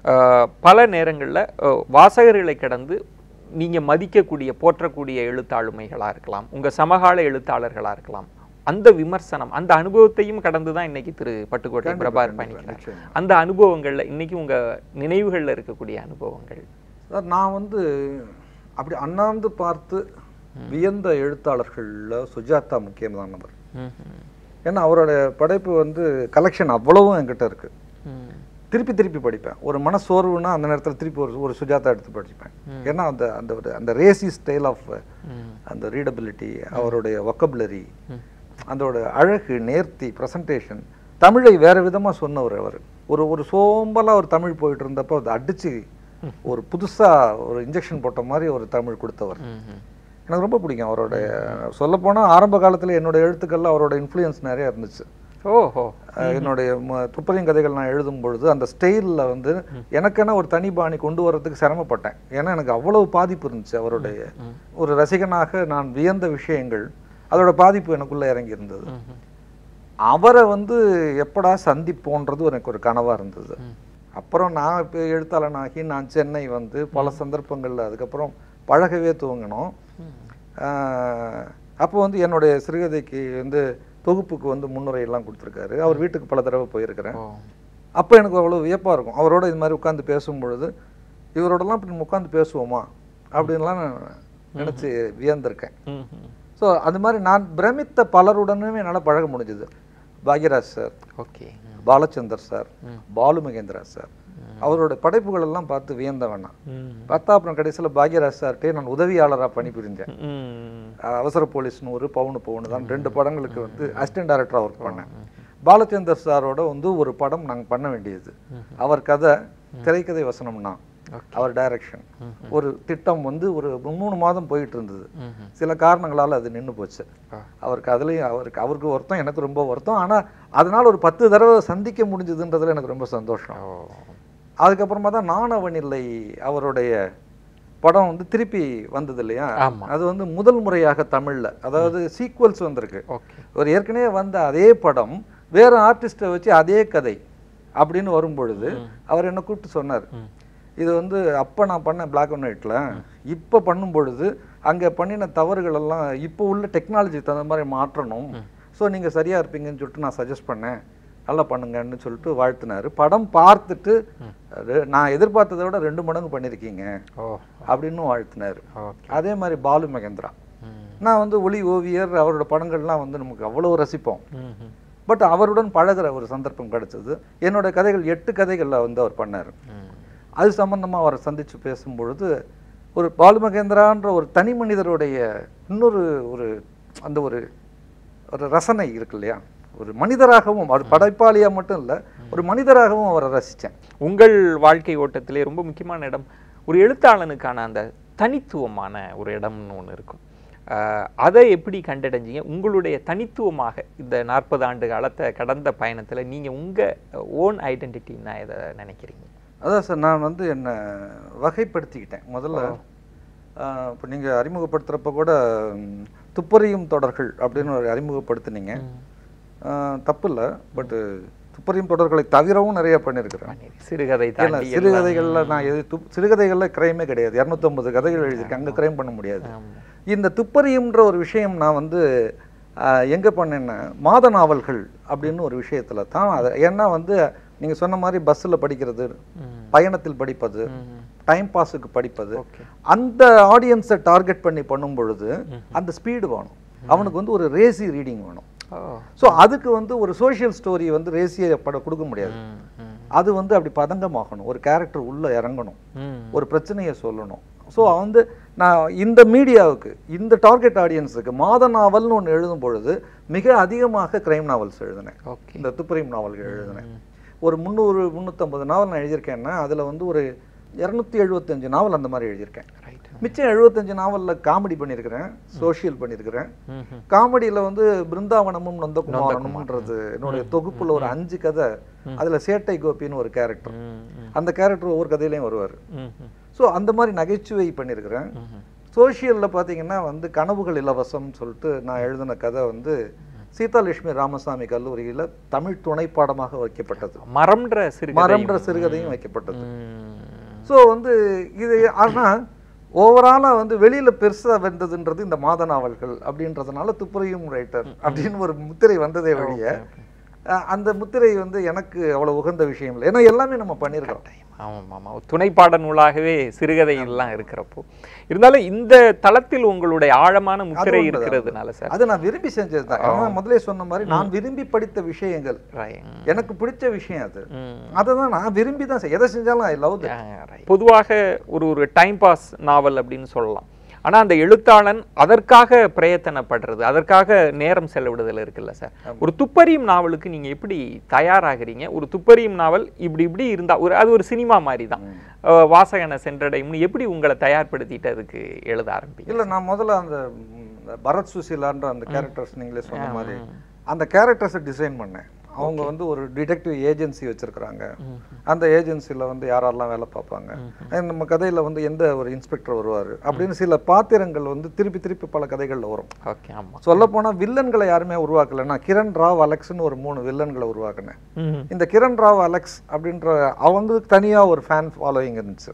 பல நேரங்களில் வாசகர்களை கடந்து நீங்க மதிக்கக்கூடிய போற்றக்கூடிய எழுத்தாளுமைகளா இருக்கலாம், உங்க சமகால எழுத்தாளர்களா இருக்கலாம், அந்த விமர்சனம் அந்த அனுபவத்தையும் கடந்து தான் இன்னைக்கு திரு பட்டுக்கோட்டை பிரபாகர் பயணிக்கிறார். அந்த அனுபவங்கள்ல இன்னைக்கு உங்க நினைவுகள்ல இருக்கக்கூடிய அனுபவங்கள். நான் வந்து அப்படி அண்ணாந்து பார்த்து வியந்த எழுத்தாளர்கள்ல சுஜாதா முக்கியமானவர். ஏன்னா அவரோட படைப்பு வந்து கலெக்ஷன் அவ்வளவும் என்கிட்ட இருக்கு. திருப்பி திருப்பி படிப்பேன். ஒரு மனசோர்வுனா அந்த நேரத்தில் திருப்பி ஒரு ஒரு சுஜாதா எடுத்து படிப்பேன். ஏன்னா அந்த அந்த ஒரு அந்த ரேசி ஸ்டைல் ஆஃப் அந்த ரீடபிலிட்டி, அவருடைய வொக்கபுலரி, அதோட அழகு, நேர்த்தி, ப்ரெசன்டேஷன், தமிழை வேற விதமாக சொன்னவர் அவர். ஒரு ஒரு சோம்பலாக ஒரு தமிழ் போயிட்டு இருந்தப்போ அதை அடித்து ஒரு புதுசாக ஒரு இன்ஜெக்ஷன் போட்ட மாதிரி ஒரு தமிழ் கொடுத்தவர். எனக்கு ரொம்ப பிடிக்கும் அவருடைய. சொல்லப்போனால் ஆரம்ப காலத்தில் என்னோட எழுத்துக்கள்ல அவரோட இன்ஃப்ளூயன்ஸ் நிறையா இருந்துச்சு. ஓஹோ. என்னுடைய துப்பறியும் கதைகள் நான் எழுதும் பொழுது அந்த ஸ்டைலில் வந்து எனக்கென ஒரு தனி பாணி கொண்டு வர்றதுக்கு சிரமப்பட்டேன். ஏன்னா எனக்கு அவ்வளவு பாதிப்பு இருந்துச்சு. அவருடைய ஒரு ரசிகனாக நான் வியந்த விஷயங்கள், அதோட பாதிப்பு எனக்குள்ள இறங்கி இருந்தது. அவரை வந்து எப்படா சந்திப்போன்றது எனக்கு ஒரு கனவாக இருந்தது. அப்புறம் நான் இப்போ எழுத்தாளனாகி நான் சென்னை வந்து பல சந்தர்ப்பங்களில் அதுக்கப்புறம் பழகவே துவங்கினோம். அப்போ வந்து என்னுடைய சிறுகதைக்கு வந்து தொகுப்புக்கு வந்து முன்னுரையெல்லாம் கொடுத்துருக்காரு. அவர் வீட்டுக்கு பல தடவை போயிருக்கிறேன். அப்போ எனக்கு அவ்வளோ வியப்பாக இருக்கும். அவரோட இது மாதிரி உட்காந்து பேசும் பொழுது இவரோடலாம் இப்படி உட்காந்து பேசுவோமா அப்படின்லாம் நான் நினச்சி வியந்திருக்கேன். ஸோ அது மாதிரி நான் பிரமித்த பலருடனுமே என்னால் பழக முடிஞ்சது. Bhagyaraj sir, okay, Balachander sir, Balu Mahendra sir, அவரோட படைப்புகள் எல்லாம் பார்த்து வியந்த வேணாம். பார்த்தா அப்புறம் கடைசியில் பாக்யராஜ் சார்ட்டே நான் உதவியாளராக பணிபுரிஞ்சேன். அவசர போலீஸ் நூறு, பவுனு பவுனு தான் ரெண்டு படங்களுக்கு வந்து அசிஸ்டன்ட் டைரக்டராக ஒர்க் பண்ணேன். பாலச்சந்தர் சாரோட வந்து ஒரு படம் நாங்கள் பண்ண வேண்டியது. அவர் கதை திரைக்கதை வசனம்னா அவர் டைரக்ஷன் ஒரு திட்டம் வந்து ஒரு மூணு மாதம் போயிட்டு இருந்தது. சில காரணங்களால் அது நின்று போச்சு. அவருக்கு அதுலேயும் அவருக்கு அவருக்கு வருத்தம், எனக்கு ரொம்ப வருத்தம். ஆனால் அதனால் ஒரு பத்து தடவை சந்திக்க முடிஞ்சதுன்றதுல எனக்கு ரொம்ப சந்தோஷம். அதுக்கப்புறமா தான் நாணவனில்லை அவருடைய படம் வந்து திருப்பி வந்தது இல்லையா, அது வந்து முதல் முறையாக தமிழில், அதாவது சீக்வல்ஸ் வந்திருக்கு. ஒரு ஏற்கனவே வந்த அதே படம் வேற ஆர்டிஸ்ட்டை வச்சு அதே கதை அப்படின்னு வரும்பொழுது அவர் என்னை கூப்பிட்டு சொன்னார், இது வந்து அப்போ நான் பண்ணேன் பிளாக் அண்ட் ஒயிட்டில், இப்போ பண்ணும் பொழுது அங்கே பண்ணின தவறுகள் எல்லாம் இப்போ உள்ள டெக்னாலஜி தகுந்த மாதிரி மாற்றணும், ஸோ நீங்கள் சரியாக இருப்பீங்கன்னு சொல்லிட்டு நான் சஜஸ்ட் பண்ணேன், நல்லா பண்ணுங்கன்னு சொல்லிட்டு வாழ்த்தினார். படம் பார்த்துட்டு நான் எதிர்பார்த்ததை விட ரெண்டு மடங்கு பண்ணியிருக்கீங்க அப்படின்னு வாழ்த்தினார். அதே மாதிரி பாலு மகேந்திரா, நான் வந்து ஒளி ஓவியர், அவரோட படங்கள்லாம் வந்து நமக்கு அவ்வளோ ரசிப்போம். பட் அவருடன் பழகிற ஒரு சந்தர்ப்பம் கிடைச்சது. என்னோட கதைகள் எட்டு கதைகளில் வந்து அவர் பண்ணார். அது சம்பந்தமாக அவரை சந்தித்து பேசும்பொழுது ஒரு பாலு மகேந்திரான்ற ஒரு தனி மனிதருடைய இன்னொரு ஒரு அந்த ஒரு ஒரு ரசனை இருக்கு இல்லையா, ஒரு மனிதராகவும், அவர் படைப்பாளியாக மட்டும் இல்லை, ஒரு மனிதராகவும் அவரை ரசித்தேன். உங்கள் வாழ்க்கை ஓட்டத்திலே ரொம்ப முக்கியமான இடம் ஒரு எழுத்தாளனுக்கான அந்த தனித்துவமான ஒரு இடம்னு ஒன்று இருக்கும். அதை எப்படி கண்டடைஞ்சிங்க? உங்களுடைய தனித்துவமாக இந்த நாற்பது ஆண்டு காலத்தை கடந்த பயணத்தில் நீங்கள் உங்கள் ஓன் ஐடென்டிட்டின்னா எதை நினைக்கிறீங்க? அதான் சார், நான் வந்து என்னை வகைப்படுத்திக்கிட்டேன். முதல்ல இப்போ நீங்கள் அறிமுகப்படுத்துகிறப்ப கூட துப்பறியும் தொடர்கள் அப்படின்னு ஒரு அறிமுகப்படுத்தினீங்க. தப்பு இல்லை, பட்டு துப்பறியும் தொடர்களை தவிரவும் நிறைய பண்ணியிருக்கிறேன். சிறுகதை சிறுகதைகளில் நான் எது து சிறுகதைகளில் கிரைமே கிடையாது. இரநூத்தொம்பது கதைகள் எழுதியிருக்கேன், அங்கே கிரைம் பண்ண முடியாது. இந்த துப்பறியும்ன்ற ஒரு விஷயம் நான் வந்து எங்கே பண்ணேன்னா மாத நாவல்கள் அப்படின்னு ஒரு விஷயத்தில் தான். அதை ஏன்னா வந்து நீங்கள் சொன்ன மாதிரி பஸ்ஸில் படிக்கிறது, பயணத்தில் படிப்பது, டைம் பாஸுக்கு படிப்பது, அந்த ஆடியன்ஸை டார்கெட் பண்ணி பண்ணும் பொழுது அந்த ஸ்பீடு வேணும். அவனுக்கு வந்து ஒரு ரேசி ரீடிங் வேணும். ஸோ அதுக்கு வந்து ஒரு சோஷியல் ஸ்டோரி வந்து ரேசியை பட கொடுக்க முடியாது. அது வந்து அப்படி பதங்கமாகணும், ஒரு கேரக்டர் உள்ளே இறங்கணும், ஒரு பிரச்சனையை சொல்லணும். ஸோ வந்து நான் இந்த மீடியாவுக்கு, இந்த டார்கெட் ஆடியன்ஸுக்கு மாத நாவல்னு ஒன்று எழுதும் பொழுது மிக அதிகமாக கிரைம் நாவல்ஸ் எழுதினேன். இந்த துப்பறியும் நாவல்கள் எழுதினேன். ஒரு முந்நூறு முந்நூற்றம்பது நாவல் நான் எழுதியிருக்கேன்னா அதில் வந்து ஒரு இரநூத்தி எழுபத்தஞ்சு நாவல் அந்த மாதிரி எழுதியிருக்கேன். மிச்சம் எழுபத்தஞ்சு நாவலில் காமெடி பண்ணியிருக்கிறேன், சோஷியல் பண்ணியிருக்கிறேன். காமெடியில் வந்து பிருந்தாவனமும் நந்தகுமாரனும்ன்றது என்னுடைய தொகுப்பில் ஒரு அஞ்சு கதை. அதில் சேட்டை கோபின்னு ஒரு கேரக்டர், அந்த கேரக்டர் ஒவ்வொரு கதையிலையும் வருவார். ஸோ அந்த மாதிரி நகைச்சுவை பண்ணியிருக்கிறேன். சோஷியலில் பார்த்தீங்கன்னா வந்து கனவுகள் இலவசம்னு சொல்லிட்டு நான் எழுதின கதை வந்து சீதாலட்சுமி ராமசாமி கல்லூரியில் தமிழ் துணை பாடமாக வைக்கப்பட்டது. மரம்ன்ற மரம்ன்ற சிறுகதையும் வைக்கப்பட்டது. ஸோ வந்து இது ஆனால் ஓவராலாக வந்து வெளியில் பெருசாக வந்ததுன்றது இந்த மாத நாவல்கள் அப்படின்றதுனால துப்பறியும் ரைட்டர் அப்படின்னு ஒரு முத்திரை வந்ததே வழிய அந்த முத்திரை வந்து எனக்கு அவ்வளோ உகந்த விஷயம் இல்லை. ஏன்னா எல்லாமே நம்ம பண்ணியிருக்கோம். ஆமாம் ஆமாம், துணைப்பாட நூலாகவே சிறுகதைகள்லாம் இருக்கிறப்போ இருந்தாலும் இந்த தளத்தில் உங்களுடைய ஆழமான முத்திரை இருக்கிறதுனால சார் அது நான் விரும்பி செஞ்சது தான். முதலே சொன்ன மாதிரி நான் விரும்பி படித்த விஷயங்கள், எனக்கு பிடிச்ச விஷயம் அது, அதை தான் நான் விரும்பி தான் எதை செஞ்சாலும் ஐ லவ் தட். பொதுவாக ஒரு ஒரு டைம் பாஸ் நாவல் அப்படின்னு சொல்லலாம். ஆனால் அந்த எழுத்தாளன் அதற்காக பிரயத்தனப்படுறது, அதற்காக நேரம் செலவிடுதல் இருக்குல்ல சார். ஒரு துப்பறியும் நாவலுக்கு நீங்கள் எப்படி தயாராகிறீங்க? ஒரு துப்பறியும் நாவல் இப்படி இப்படி இருந்தால் ஒரு அது ஒரு சினிமா மாதிரி தான், வாசகனை சென்றடையும்னு எப்படி உங்களை தயார்படுத்திட்டு அதுக்கு எழுத ஆரம்பிங்க? இல்லை, நான் முதல்ல அந்த பரத் சுசிலான்ற அந்த கேரக்டர்ஸ் நீங்களே சொன்ன மாதிரி அந்த கேரக்டர்ஸை டிசைன் பண்ணேன். அவங்க வந்து ஒரு டிடெக்டிவ் ஏஜென்சி வச்சுருக்குறாங்க. அந்த ஏஜென்சியில் வந்து யாரெல்லாம் வேலை பார்ப்பாங்க, நம்ம கதையில் வந்து எந்த ஒரு இன்ஸ்பெக்டர் வருவார் அப்படின்னு சில பாத்திரங்கள் வந்து திருப்பி திருப்பி பல கதைகளில் வரும். ஓகே, ஆமாம். சொல்லப்போனால் வில்லன்களை யாருமே உருவாக்கலை. நான் கிரண் ராவ் அலெக்ஸ்னு ஒரு மூணு வில்லன்களை உருவாக்கினேன். இந்த கிரண் ராவ் அலெக்ஸ் அப்படின்ற அவங்களுக்கு தனியாக ஒரு ஃபேன் ஃபாலோயிங் இருந்துச்சு.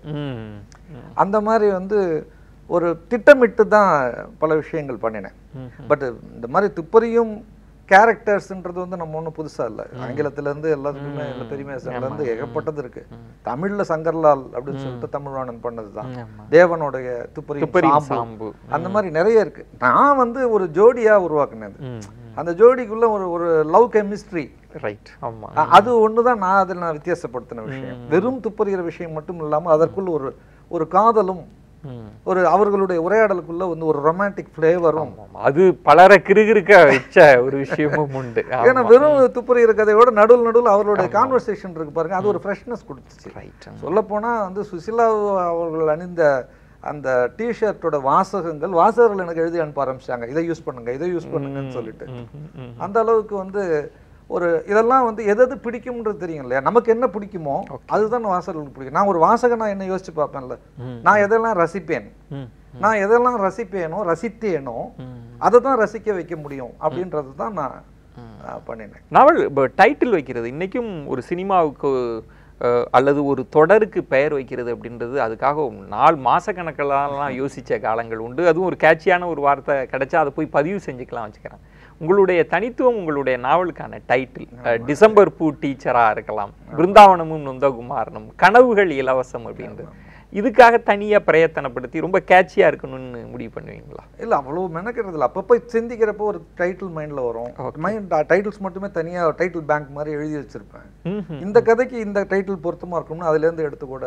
அந்த மாதிரி வந்து ஒரு திட்டமிட்டு தான் பல விஷயங்கள் பண்ணினேன். பட் இந்த மாதிரி துப்பறியும் கேரக்டர்ஸ்ன்றது வந்து நம்ம ஒன்றும் புதுசா இல்லை. ஆங்கிலத்திலேருந்து எல்லாத்துக்குமே எல்லா பெருமையாசங்கள்லேருந்து ஏகப்பட்டது இருக்கு. தமிழ்ல சங்கர்லால் அப்படின்னு சொல்லிட்டு தமிழ்வாணன் பண்ணது தான், தேவனுடைய துப்பறி சாம்பு, அந்த மாதிரி நிறைய இருக்கு. நான் வந்து ஒரு ஜோடியா உருவாக்குனது. அந்த ஜோடிக்குள்ள ஒரு ஒரு லவ் கெமிஸ்ட்ரி, ரைட், ஆமா, அது ஒண்ணுதான் நான் அதில் நான் வித்தியாசப்படுத்தின விஷயம். வெறும் துப்பறிகிற விஷயம் மட்டும் இல்லாம அதற்குள்ள ஒரு ஒரு காதலும் ஒரு அவர்களுடைய உரையாடலுக்குள்ள வந்து ஒரு ரொமான்டிக் ஃப்ளேவரும், அது பலரை கிறுகிறுக்க வச்ச ஒரு விஷயமும் உண்டு. ஏன்னா வெறும் துப்பறிகிற கதையோட நடுவில் நடுவில் அவர்களுடைய கான்வர்சேஷன் இருக்கு பாருங்க, அது ஒரு ஃப்ரெஷ்னஸ் கொடுத்துச்சு. சொல்ல போனா வந்து சுசிலா அவர்கள் அணிந்த அந்த டிஷர்ட்டோட வாசகங்கள் வாசகர்கள் எனக்கு எழுதி அனுப்ப ஆரம்பிச்சாங்க, இதை யூஸ் பண்ணுங்க இதை யூஸ் பண்ணுங்கன்னு சொல்லிட்டு. அந்த அளவுக்கு வந்து ஒரு இதெல்லாம் வந்து எது எது பிடிக்கும்ன்றது தெரியும் இல்லையா, நமக்கு என்ன பிடிக்குமோ அதுதான் வாசகர்களுக்கு பிடிக்கும். நான் ஒரு வாசகனா என்ன யோசிச்சு பார்ப்பேன்ல, நான் எதெல்லாம் ரசிப்பேன், நான் எதெல்லாம் ரசிப்பேனோ ரசித்தேனோ அதை தான் ரசிக்க வைக்க முடியும் அப்படின்றது தான் நான் பண்ணினேன். நாவல் டைட்டில் வைக்கிறது இன்னைக்கும் ஒரு சினிமாவுக்கு அல்லது ஒரு தொடருக்கு பெயர் வைக்கிறது அப்படின்றது அதுக்காக நாள் மாசக்கணக்கெல்லாம் யோசிச்ச காலங்கள் உண்டு. அதுவும் ஒரு கேட்சியான ஒரு வார்த்தை கிடைச்சா அதை போய் பதிவு செஞ்சுக்கலாம் வச்சுக்கிறேன். உங்களுடைய தனித்துவம் உங்களுடைய நாவலுக்கான டைட்டில் டிசம்பர் பூ டீச்சரா இருக்கலாம், பிருந்தாவனமும் நொந்தகுமாரனும், கனவுகள் இலவசம் அப்படின்றது. இதுக்காக தனியா பிரயத்தனப்படுத்தி ரொம்ப கேட்சியா இருக்கணும்னு முடிவு பண்ணுவீங்களா? இல்ல அவ்வளவு மெனக்கிறது இல்லை. அப்பப்போ சிந்திக்கிறப்போ ஒரு டைட்டில் மைண்ட்ல வரும். மைண்ட் டைட்டில்ஸ் மட்டுமே தனியா டைட்டில் பேங்க் மாதிரி எழுதி வச்சிருப்பேன். இந்த கதைக்கு இந்த டைட்டில் பொருத்தமா இருக்கும்னு அதுல இருந்து எடுத்து கூட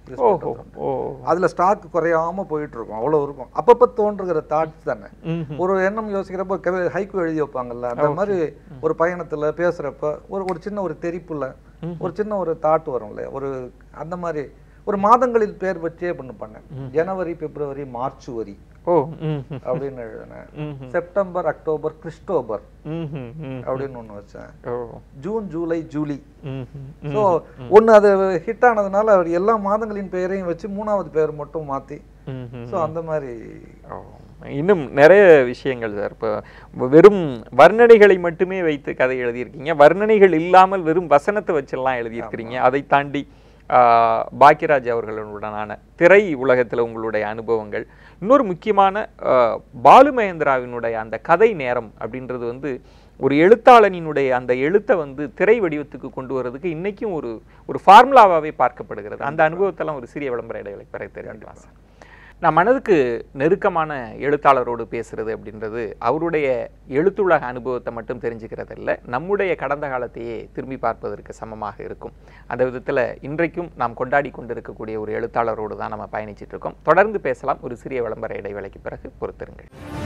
அதுல ஸ்டாக் குறையாம போயிட்டு இருக்கும், அவ்வளவு இருக்கும். அப்பப்போ தோன்றுகிற தாட்ஸ் தானே. ஒரு எண்ணம் யோசிக்கிறப்ப ஹைக்கு எழுதி வைப்பாங்கல்ல, அந்த மாதிரி ஒரு பயணத்துல பேசுறப்ப ஒரு ஒரு சின்ன ஒரு தெரிப்புல ஒரு சின்ன ஒரு தாட் வரும் இல்லையா, ஒரு அந்த மாதிரி ஒரு மாதங்களில் பேர் வச்சே பண்ணு பண்ணேன். ஜனவரி பிப்ரவரி மார்ச் வரி அப்படின்னு எழுதினேன். செப்டம்பர் அக்டோபர் கிறிஸ்டோபர் அப்படின்னு ஒண்ணு வச்சேன். June July Julie. ஸோ ஒன்று அது ஹிட் ஆனதுனால எல்லா மாதங்களின் பெயரையும் வச்சு மூணாவது பெயர் மட்டும் மாத்தி, ஸோ அந்த மாதிரி இன்னும் நிறைய விஷயங்கள் சார். இப்போ வெறும் வர்ணனைகளை மட்டுமே வைத்து கதை எழுதியிருக்கீங்க, வர்ணனைகள் இல்லாமல் வெறும் வசனத்தை வச்செல்லாம் எழுதியிருக்கிறீங்க. அதை தாண்டி பாக்கியராஜ் அவர்களுடனான திரை உலகத்தில் உங்களுடைய அனுபவங்கள், இன்னொரு முக்கியமான பாலு மகேந்திராவினுடைய அந்த கதை நேரம் அப்படின்றது வந்து ஒரு எழுத்தாளனினுடைய அந்த எழுத்தை வந்து திரை வடிவத்துக்கு கொண்டு வர்றதுக்கு இன்னைக்கும் ஒரு ஒரு ஃபார்முலாவாகவே பார்க்கப்படுகிறது. அந்த அனுபவத்தெல்லாம் ஒரு சிறிய விளம்பர இடைவேளை பிறகு தெரிஞ்சுக்கலாம் சார். நான் மனதுக்கு நெருக்கமான எழுத்தாளரோடு பேசுறது அப்படின்றது அவருடைய எழுத்துலக அனுபவத்தை மட்டும் தெரிஞ்சுக்கிறது இல்லை, நம்முடைய கடந்த காலத்தையே திரும்பி பார்ப்பதற்கு சமமாக இருக்கும். அந்த விதத்தில் இன்றைக்கும் நாம் கொண்டாடி கொண்டிருக்கக்கூடிய ஒரு எழுத்தாளரோடு தான் நம்ம பயணிச்சுட்டு இருக்கோம். தொடர்ந்து பேசலாம் ஒரு சிறிய விளம்பர இடைவேளைக்கு பிறகு. பொறுத்திருங்கள்.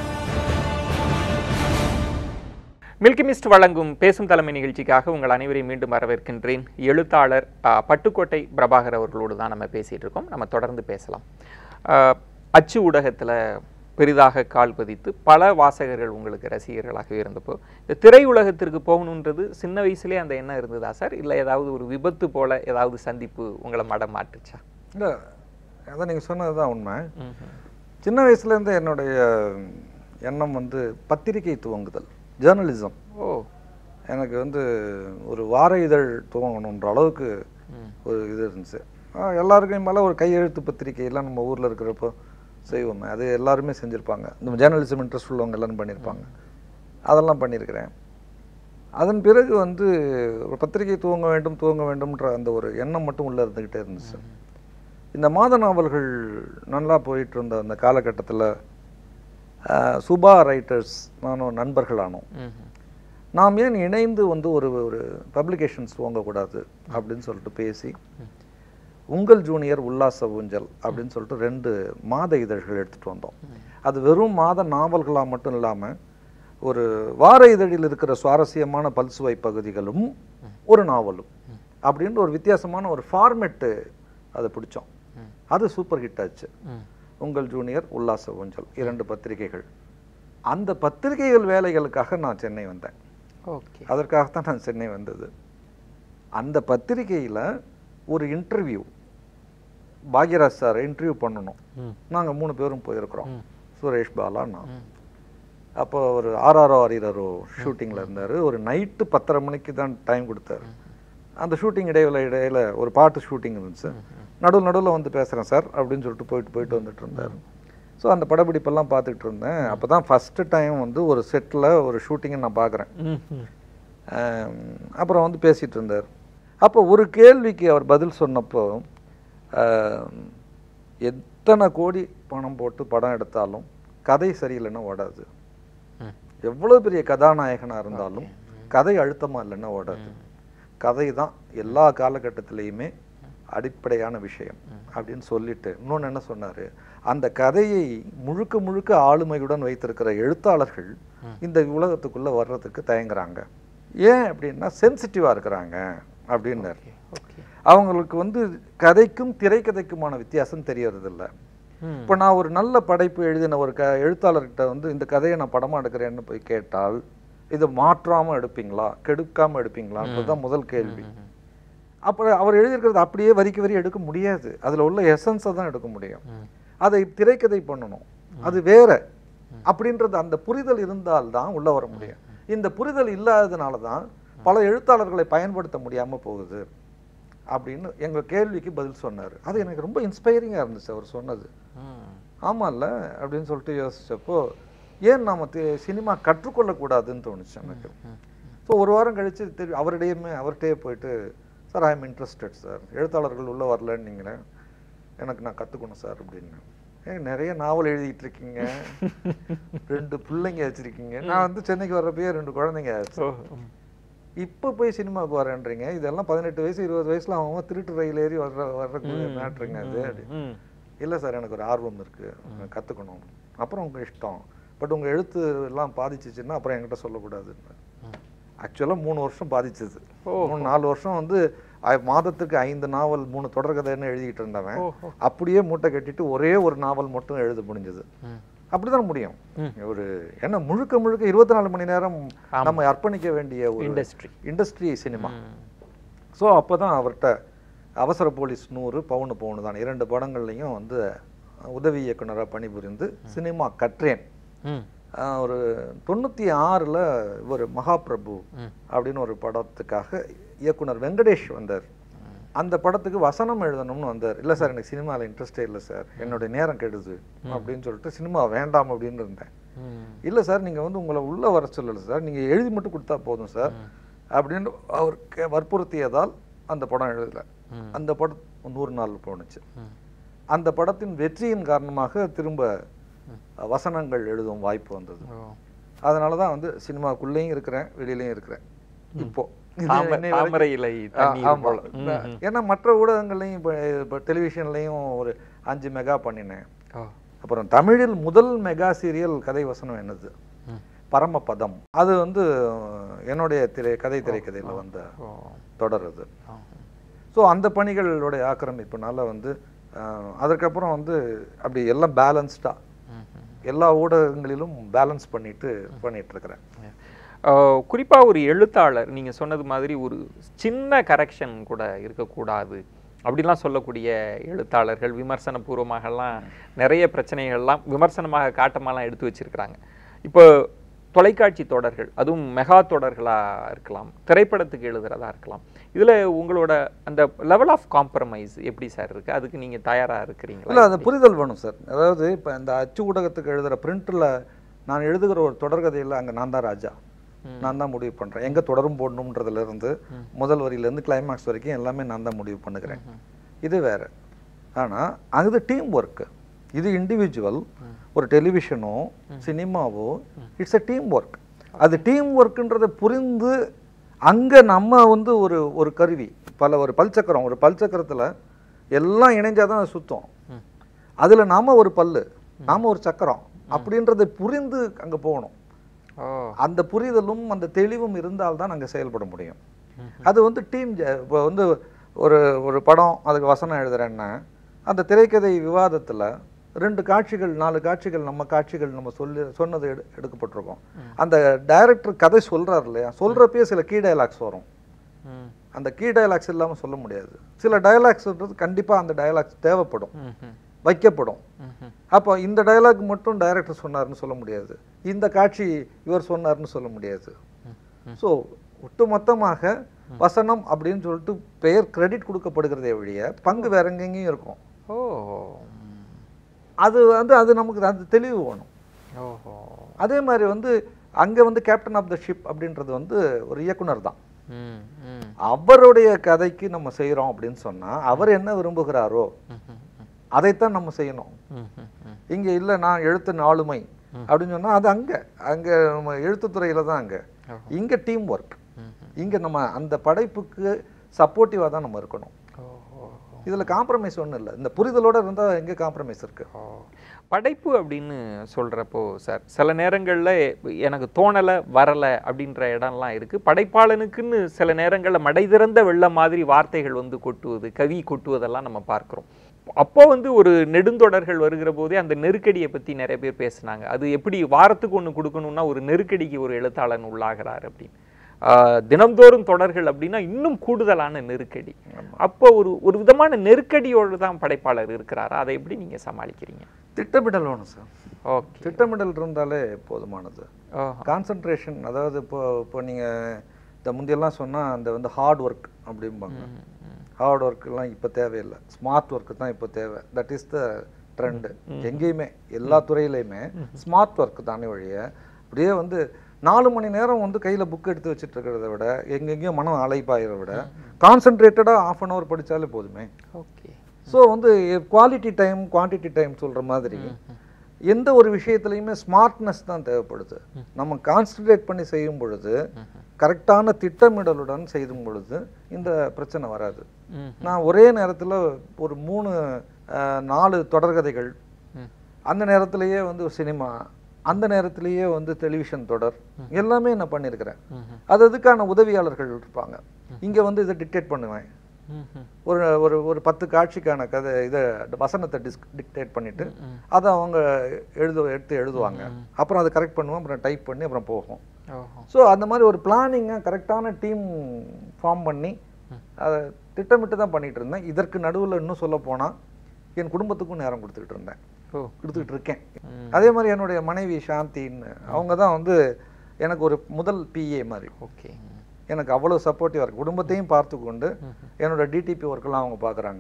மில்கி மிஸ்ட் வழங்கும் பேசும் தலைமை நிகழ்ச்சிக்காக உங்கள் அனைவரையும் மீண்டும் வரவேற்கின்றேன். எழுத்தாளர் பட்டுக்கோட்டை பிரபாகர் அவர்களோடு தான் நம்ம பேசிகிட்டு இருக்கோம். நம்ம தொடர்ந்து பேசலாம். அச்சு ஊடகத்தில் பெரிதாக கால் பதித்து பல வாசகர்கள் உங்களுக்கு ரசிகர்களாகவே இருந்தப்போ இந்த திரையுலகத்திற்கு போகணுன்றது சின்ன வயசுலேயே அந்த எண்ணம் இருந்ததா சார், இல்லை ஏதாவது ஒரு விபத்து போல ஏதாவது சந்திப்பு உங்களை மடம் மாட்டுச்சா? இல்லை, அதான் நீங்கள் சொன்னது தான் உண்மை. சின்ன வயசுலேருந்து என்னுடைய எண்ணம் வந்து பத்திரிகை துவங்குதல், ஜேர்னலிசம். ஓ, எனக்கு வந்து ஒரு வார இதழ் துவங்கணுன்ற அளவுக்கு ஒரு இது இருந்துச்சு. எல்லாருக்கும் மேலே ஒரு கையெழுத்து பத்திரிகையெல்லாம் நம்ம ஊரில் இருக்கிறப்போ செய்வோமே, அது எல்லாருமே செஞ்சுருப்பாங்க. இந்த ஜேர்னலிசம் இன்ட்ரெஸ்ட் உள்ளவங்க எல்லாரும் பண்ணியிருப்பாங்க. அதெல்லாம் பண்ணியிருக்கிறேன். அதன் பிறகு வந்து ஒரு பத்திரிகை துவங்க வேண்டும் துவங்க வேண்டும்ன்ற அந்த ஒரு எண்ணம் மட்டும் உள்ளே இருந்துக்கிட்டே இருந்துச்சு. இந்த மாத நாவல்கள் நல்லா போயிட்டு இருந்த அந்த காலகட்டத்தில் சுபா ரைட்டர்ஸ் நானும் நண்பர்களானோம். நாம் ஏன் இணைந்து வந்து ஒரு ஒரு பப்ளிகேஷன்ஸ் துவங்கக்கூடாது அப்படின்னு சொல்லிட்டு பேசி உங்கள் ஜூனியர் உல்லாச ஊஞ்சல் அப்படின்னு சொல்லிட்டு ரெண்டு மாத இதழ்கள் எடுத்துகிட்டு வந்தோம். அது வெறும் மாத நாவல்களாக மட்டும் இல்லாமல் ஒரு வார இதழில் இருக்கிற சுவாரஸ்யமான பல்சுவை பகுதிகளும் ஒரு நாவலும் அப்படின்னு ஒரு வித்தியாசமான ஒரு ஃபார்மெட்டு அதை பிடிச்சோம். அது சூப்பர் ஹிட் ஆச்சு. உங்கள் ஜூனியர் உல்லாச ஊஞ்சல் இரண்டு பத்திரிகைகள். அந்த பத்திரிகைகள் வேலைகளுக்காக நான் சென்னை வந்தேன். ஓகே, அதற்காகத்தான் நான் சென்னை வந்தது. அந்த பத்திரிகையில் ஒரு இன்டர்வியூ, பாக்யராஜ் சார் இன்டர்வியூ பண்ணணும். நாங்கள் மூணு பேரும் போயிருக்கிறோம், சுரேஷ் பாலா நான். அப்போ ஒரு ஆர்ஆர்ஓ அரிரோ ஷூட்டிங்கில் இருந்தார். ஒரு நைட்டு பத்தரை மணிக்கு தான் டைம் கொடுத்தாரு. அந்த ஷூட்டிங் இடையில இடையில ஒரு பாட்டு ஷூட்டிங் இருந்துச்சு. நடுவில் நடுவில் வந்து பேசுகிறேன் சார் அப்படின்னு சொல்லிட்டு போயிட்டு போயிட்டு வந்துட்டு இருந்தார். ஸோ ஸோ அந்த படப்பிடிப்பெல்லாம் பார்த்துட்டு இருந்தேன். அப்போ தான் ஃபஸ்ட்டு டைம் வந்து ஒரு செட்டில் ஒரு ஷூட்டிங்கை நான் பார்க்குறேன். அப்புறம் வந்து பேசிகிட்டு இருந்தார். அப்போ ஒரு கேள்விக்கு அவர் பதில் சொன்னப்போ, எத்தனை கோடி பணம் போட்டு படம் எடுத்தாலும் கதை சரியில்லைன்னா ஓடாது, எவ்வளோ பெரிய கதாநாயகனாக இருந்தாலும் கதை அழுத்தமாக இல்லைன்னா ஓடாது, கதை தான் எல்லா காலகட்டத்திலையுமே அடிப்படையான விஷயம் அப்படின்னு சொல்லிட்டு இன்னொன்று என்ன சொன்னார், அந்த கதையை முழுக்க முழுக்க ஆளுமையுடன் வைத்திருக்கிற எழுத்தாளர்கள் இந்த உலகத்துக்குள்ளே வர்றதுக்கு தயங்குறாங்க. ஏன் அப்படின்னா சென்சிட்டிவாக இருக்கிறாங்க அப்படின்னாரு. அவங்களுக்கு வந்து கதைக்கும் திரைக்கதைக்குமான வித்தியாசம் தெரியறதில்ல. இப்போ நான் ஒரு நல்ல படைப்பு எழுதின ஒரு க எழுத்தாளர்கிட்ட வந்து இந்த கதையை நான் படமாக எடுக்கிறேன்னு போய் கேட்டால், இதை மாற்றாமல் எடுப்பீங்களா, கெடுக்காமல் எடுப்பீங்களான்றதுதான் முதல் கேள்வி. அப்போ அவர் எழுதியிருக்கிறது அப்படியே வரிக்கு வரி எடுக்க முடியாது, அதில் உள்ள எசன்ஸை தான் எடுக்க முடியும். அதை திரைக்கதை பண்ணணும், அது வேற அப்படின்றது அந்த புரிதல் இருந்தால்தான் உள்ள வர முடியும். இந்த புரிதல் இல்லாததுனால தான் பல எழுத்தாளர்களை பயன்படுத்த முடியாமல் போகுது அப்படின்னு எங்கள் கேள்விக்கு பதில் சொன்னார். அது எனக்கு ரொம்ப இன்ஸ்பைரிங்காக இருந்துச்சு அவர் சொன்னது. ஆமாம்ல அப்படின்னு சொல்லிட்டு யோசிச்சப்போ, ஏன் நாம் சினிமா கற்றுக்கொள்ளக்கூடாதுன்னு தோணுச்சு எனக்கு. ஸோ ஒரு வாரம் கழித்து தெரியும் அவருடையுமே அவர்கிட்டயே போயிட்டு, sir I am interested sir, எழுத்தாளர்கள் உள்ளே வரலன்னு நீங்களே, எனக்கு நான் கற்றுக்கணும் சார் அப்படின்னு. ஏ நிறைய நாவல் எழுதிட்டு இருக்கீங்க, ரெண்டு பிள்ளைங்க வச்சுருக்கீங்க, நான் வந்து சென்னைக்கு வர்றப்பயே ரெண்டு குழந்தைங்க ஆச்சு, இப்போ போய் சினிமாவுக்கு வரேன்றீங்க, இதெல்லாம் பதினெட்டு வயசு இருபது வயசுல அவங்க திருட்டு ரயில் ஏறி வர்ற வர்றக்கூடிய மேட்ருங்க அது அப்படின்னு. இல்லை சார் எனக்கு ஒரு ஆர்வம் இருக்குது, கற்றுக்கணும், அப்புறம் உங்கள் இஷ்டம், பட் உங்கள் எழுத்து எல்லாம் பாதிச்சிச்சுன்னா அப்புறம் என்கிட்ட சொல்லக்கூடாதுன்னு. ஆக்சுவலாக மூணு வருஷம் பாதிச்சது. மூணு நாலு வருஷம் வந்து மாதத்துக்கு ஐந்து நாவல் மூணு தொடர்கதைன்னு எழுதிட்டு இருந்தவன் அப்படியே மூட்டை கட்டிட்டு ஒரே ஒரு நாவல் மட்டும் எழுத முடிஞ்சது. அப்படிதான் முடியும். ஒரு ஏன்னா முழுக்க முழுக்க இருபத்தி நாலு மணி நேரம் நம்ம அர்ப்பணிக்க வேண்டிய ஒரு இண்டஸ்ட்ரி இண்டஸ்ட்ரி சினிமா. ஸோ அப்போதான் அவர்கிட்ட அவசர போலீஸ் நூறு, பவுனு பவுனு தான் இரண்டு படங்கள்லையும் வந்து உதவி இயக்குனராக பணிபுரிந்து சினிமா கற்றேன். ஒரு தொண்ணூற்றி ஆறில் ஒரு மகாபிரபு அப்படின்னு ஒரு படத்துக்காக இயக்குனர் வெங்கடேஷ் வந்தார். அந்த படத்துக்கு வசனம் எழுதணும்னு வந்தார். இல்லை சார் எனக்கு சினிமாவில் இன்ட்ரெஸ்டே இல்லை சார், என்னுடைய நேரம் கெடுது அப்படின்னு சொல்லிட்டு சினிமா வேண்டாம் அப்படின்னு இருந்தேன். இல்லை சார் நீங்கள் வந்து உங்களை உள்ளே வர சொல்லலை சார், நீங்கள் எழுதி மட்டும் கொடுத்தா போதும் சார் அப்படின்னு அவர் வற்புறுத்தியதால் அந்த படம் எழுதலை. அந்த படம் நூறு நாள் போணுச்சு. அந்த படத்தின் வெற்றியின் காரணமாக திரும்ப வசனங்கள் எழுதும் வாய்ப்பு வந்தது. அதனால தான் வந்து சினிமாக்குள்ளேயும் இருக்கிறேன், வெளியிலையும் இருக்கிறேன். இப்போ ஏன்னா மற்ற ஊடகங்கள்லையும் இப்போ டெலிவிஷன்லையும் ஒரு அஞ்சு மெகா பண்ணினேன். அப்புறம் தமிழில் முதல் மெகா சீரியல் கதை வசனம் என்னது, பரமபதம். அது வந்து என்னுடைய திரை கதை திரைக்கதையில் வந்த தொடர் அது. ஸோ அந்த பணிகளுடைய ஆக்கிரமிப்புனால வந்து அதுக்கப்புறம் வந்து அப்படி எல்லாம் பேலன்ஸ்டாக எல்லா ஊடகங்களிலும் பேலன்ஸ் பண்ணிட்டு பண்ணிட்டு இருக்கிறேன். குறிப்பாக ஒரு எழுத்தாளர் நீங்கள் சொன்னது மாதிரி ஒரு சின்ன கரெக்ஷன் கூட இருக்கக்கூடாது அப்படிலாம் சொல்லக்கூடிய எழுத்தாளர்கள் விமர்சன பூர்வமாகலாம் நிறைய பிரச்சனைகள்லாம் விமர்சனமாக காட்டமாலாம் எடுத்து வச்சிருக்கிறாங்க. இப்போ தொலைக்காட்சி தொடர்கள், அதுவும் மெகா தொடர்களாக இருக்கலாம், திரைப்படத்துக்கு எழுதுறதா இருக்கலாம், இதில் உங்களோட அந்த லெவல் ஆஃப் காம்ப்ரமைஸ் எப்படி சார் இருக்குது? அதுக்கு நீங்கள் தயாராக இருக்கிறீங்களா? இல்லை, அந்த புரிதல் வேணும் சார். அதாவது இப்போ இந்த அச்சு ஊடகத்துக்கு எழுதுகிற பிரிண்டில் நான் எழுதுகிற ஒரு தொடர்கதையில் அங்கே நான் தான் ராஜா, நான் தான் முடிவு பண்ணுறேன். எங்கே தொடரும் போடணுன்றதுலேருந்து முதல் வரியிலேருந்து கிளைமேக்ஸ் வரைக்கும் எல்லாமே நான் தான் முடிவு பண்ணுகிறேன். இது வேறு. ஆனால் அது டீம் ஒர்க்கு, இது இண்டிவிஜுவல். ஒரு டெலிவிஷனோ சினிமாவோ இட்ஸ் அ டீம் ஒர்க். அது டீம் ஒர்க்குன்றதை புரிந்து அங்கே நம்ம வந்து ஒரு ஒரு கருவி, பல ஒரு பல்சக்கரம், ஒரு பல்சக்கரத்தில் எல்லாம் இணைஞ்சாதான் அது சுத்தம். அதில் நாம் ஒரு பல்லு, நாம் ஒரு சக்கரம் அப்படின்றதை புரிந்து அங்கே போகணும். அந்த புரிதலும் அந்த தெளிவும் இருந்தால்தான் அங்கே செயல்பட முடியும். அது வந்து டீம். இப்போ வந்து ஒரு ஒரு படம் அதுக்கு வசனம் எழுதுறேன்னா அந்த திரைக்கதை விவாதத்தில் ரெண்டு காட்சிகள் நாலு காட்சிகள் நம்ம காட்சிகள் நம்ம சொல்லி சொன்னது எடு எடுக்கப்பட்டிருக்கோம். அந்த டைரக்டர் கதை சொல்கிறார் இல்லையா, சொல்கிறப்பயே சில கீ டயலாக்ஸ் வரும். அந்த கீ டயலாக்ஸ் இல்லாமல் சொல்ல முடியாது. சில டயலாக்ஸ்ன்றது கண்டிப்பாக அந்த டயலாக்ஸ் தேவைப்படும், வைக்கப்படும். அப்போ இந்த டயலாக் மட்டும் டைரக்டர் சொன்னார்னு சொல்ல முடியாது, இந்த காட்சி இவர் சொன்னார்னு சொல்ல முடியாது. ஸோ ஒட்டுமொத்தமாக வசனம் அப்படின்னு சொல்லிட்டு பெயர் கிரெடிட் கொடுக்கப்படுகிறதே வழிய பங்கு வேற எங்கெங்கேயும் இருக்கும். ஓ அது வந்து அது நமக்கு அது தெளிவு வேணும். ஓஹோ. அதே மாதிரி வந்து அங்கே வந்து கேப்டன் ஆஃப் த ஷிப் அப்படின்றது வந்து ஒரு இயக்குனர் தான். ம், ம். அவருடைய கதைக்கு நம்ம செய்கிறோம் அப்படின்னு சொன்னால் அவர் என்ன விரும்புகிறாரோ அதைத்தான் நம்ம செய்யணும். ம், ம், ம். இங்கே இல்லை நான் எழுத்து ஆளுமை அப்படின்னு சொன்னால் அது அங்கே அங்கே நம்ம எழுத்துத்துறையில் தான். அங்கே இங்கே டீம் ஒர்க். இங்கே நம்ம அந்த படைப்புக்கு சப்போர்ட்டிவாக தான் நம்ம இருக்கணும். இதில் காம்ப்ரமைஸ் ஒன்றும் இல்லை. இந்த புரிதலோடு இருந்தால் எங்கே காம்ப்ரமைஸ் இருக்குது? படைப்பு அப்படின்னு சொல்கிறப்போ சார் சில நேரங்களில் எனக்கு தோணலை வரலை அப்படின்ற இடம்லாம் இருக்குது. படைப்பாளனுக்குன்னு சில நேரங்களில் மடை திறந்த வெள்ளம் மாதிரி வார்த்தைகள் வந்து கொட்டுவது, கவி கொட்டுவதெல்லாம் நம்ம பார்க்குறோம். அப்போ வந்து ஒரு நெடுந்தொடர்கள் வருகிற போதே அந்த நெருக்கடியை பற்றி நிறைய பேர் பேசுனாங்க. அது எப்படி வாரத்துக்கு ஒன்று கொடுக்கணும்னா ஒரு நெருக்கடிக்கு ஒரு எழுத்தாளன் உள்ளாகிறார் அப்படின்னு. தினம்தோறும் தொடர்கள் அப்படின்னா இன்னும் கூடுதலான நெருக்கடி. அப்போ ஒரு ஒரு விதமான நெருக்கடியோடு தான் படைப்பாளர் இருக்கிறாரா? அதை எப்படி நீங்கள் சமாளிக்கிறீங்க? திட்டமிடல் வேணும் சார். ஓகே. திட்டமிடல் இருந்தாலே போதுமானது. கான்சன்ட்ரேஷன், அதாவது இப்போ இப்போ நீங்கள் இந்த முந்தியெல்லாம் சொன்னால் அந்த வந்து ஹார்ட் ஒர்க் அப்படிம்பாங்க. ஹார்ட் ஒர்க்கெல்லாம் இப்போ தேவையில்லை, ஸ்மார்ட் ஒர்க்கு தான் இப்போ தேவை. தட் இஸ் த ட்ரெண்டு எங்கேயுமே, எல்லா துறையிலையுமே ஸ்மார்ட் ஒர்க்கு தானே வழிய அப்படியே வந்து நாலு மணி நேரம் வந்து கையில் புக் எடுத்து வச்சுட்டு இருக்கிறத விட எங்கெங்கேயும் மனம் அலைப்பாயிர விட கான்சன்ட்ரேட்டடாக ஆஃப் அன் ஹவர் படித்தாலே போதுமே. ஓகே. ஸோ வந்து குவாலிட்டி டைம் குவான்டிட்டி டைம் சொல்கிற மாதிரி எந்த ஒரு விஷயத்துலையுமே ஸ்மார்ட்னஸ் தான் தேவைப்படுது. நம்ம கான்சன்ட்ரேட் பண்ணி செய்யும் பொழுது, கரெக்டான திட்டமிடலுடன் செய்யும் பொழுது இந்த பிரச்சனை வராது. நான் ஒரே நேரத்தில் ஒரு மூணு நாலு தொடர்கதைகள், அந்த நேரத்திலேயே வந்து சினிமா, அந்த நேரத்திலேயே வந்து டெலிவிஷன் தொடர் எல்லாமே நான் பண்ணியிருக்கிறேன். அது அதுக்கான உதவியாளர்கள் இருப்பாங்க. இங்கே வந்து இதை டிக்டேட் பண்ணுவேன். ஒரு ஒரு ஒரு பத்து காட்சிக்கான கதை இதை வசனத்தை டிஸ் டிக்டேட் பண்ணிவிட்டு அதை அவங்க எழுது எடுத்து எழுதுவாங்க. அப்புறம் அதை கரெக்ட் பண்ணுவோம், அப்புறம் டைப் பண்ணி அப்புறம் போகும். ஸோ அந்த மாதிரி ஒரு பிளானிங்கை கரெக்டான டீம் ஃபார்ம் பண்ணி அதை திட்டமிட்டு தான் பண்ணிகிட்டு இருந்தேன். இதற்கு நடுவில் இன்னும் சொல்ல போனால் என் குடும்பத்துக்கும் நேரம் கொடுத்துக்கிட்டு இருந்தேன், கொடுத்துக்கிட்டு இருக்கேன். அதே மாதிரி என்னுடைய மனைவி சாந்தின்னு அவங்க தான் வந்து எனக்கு ஒரு முதல் பிஏ மாதிரி. ஓகே. எனக்கு அவ்வளோ சப்போர்ட்டிவாக இருக்குது. குடும்பத்தையும் பார்த்து கொண்டு என்னோடய டிடிபி ஒர்க்கெல்லாம் அவங்க பார்க்குறாங்க.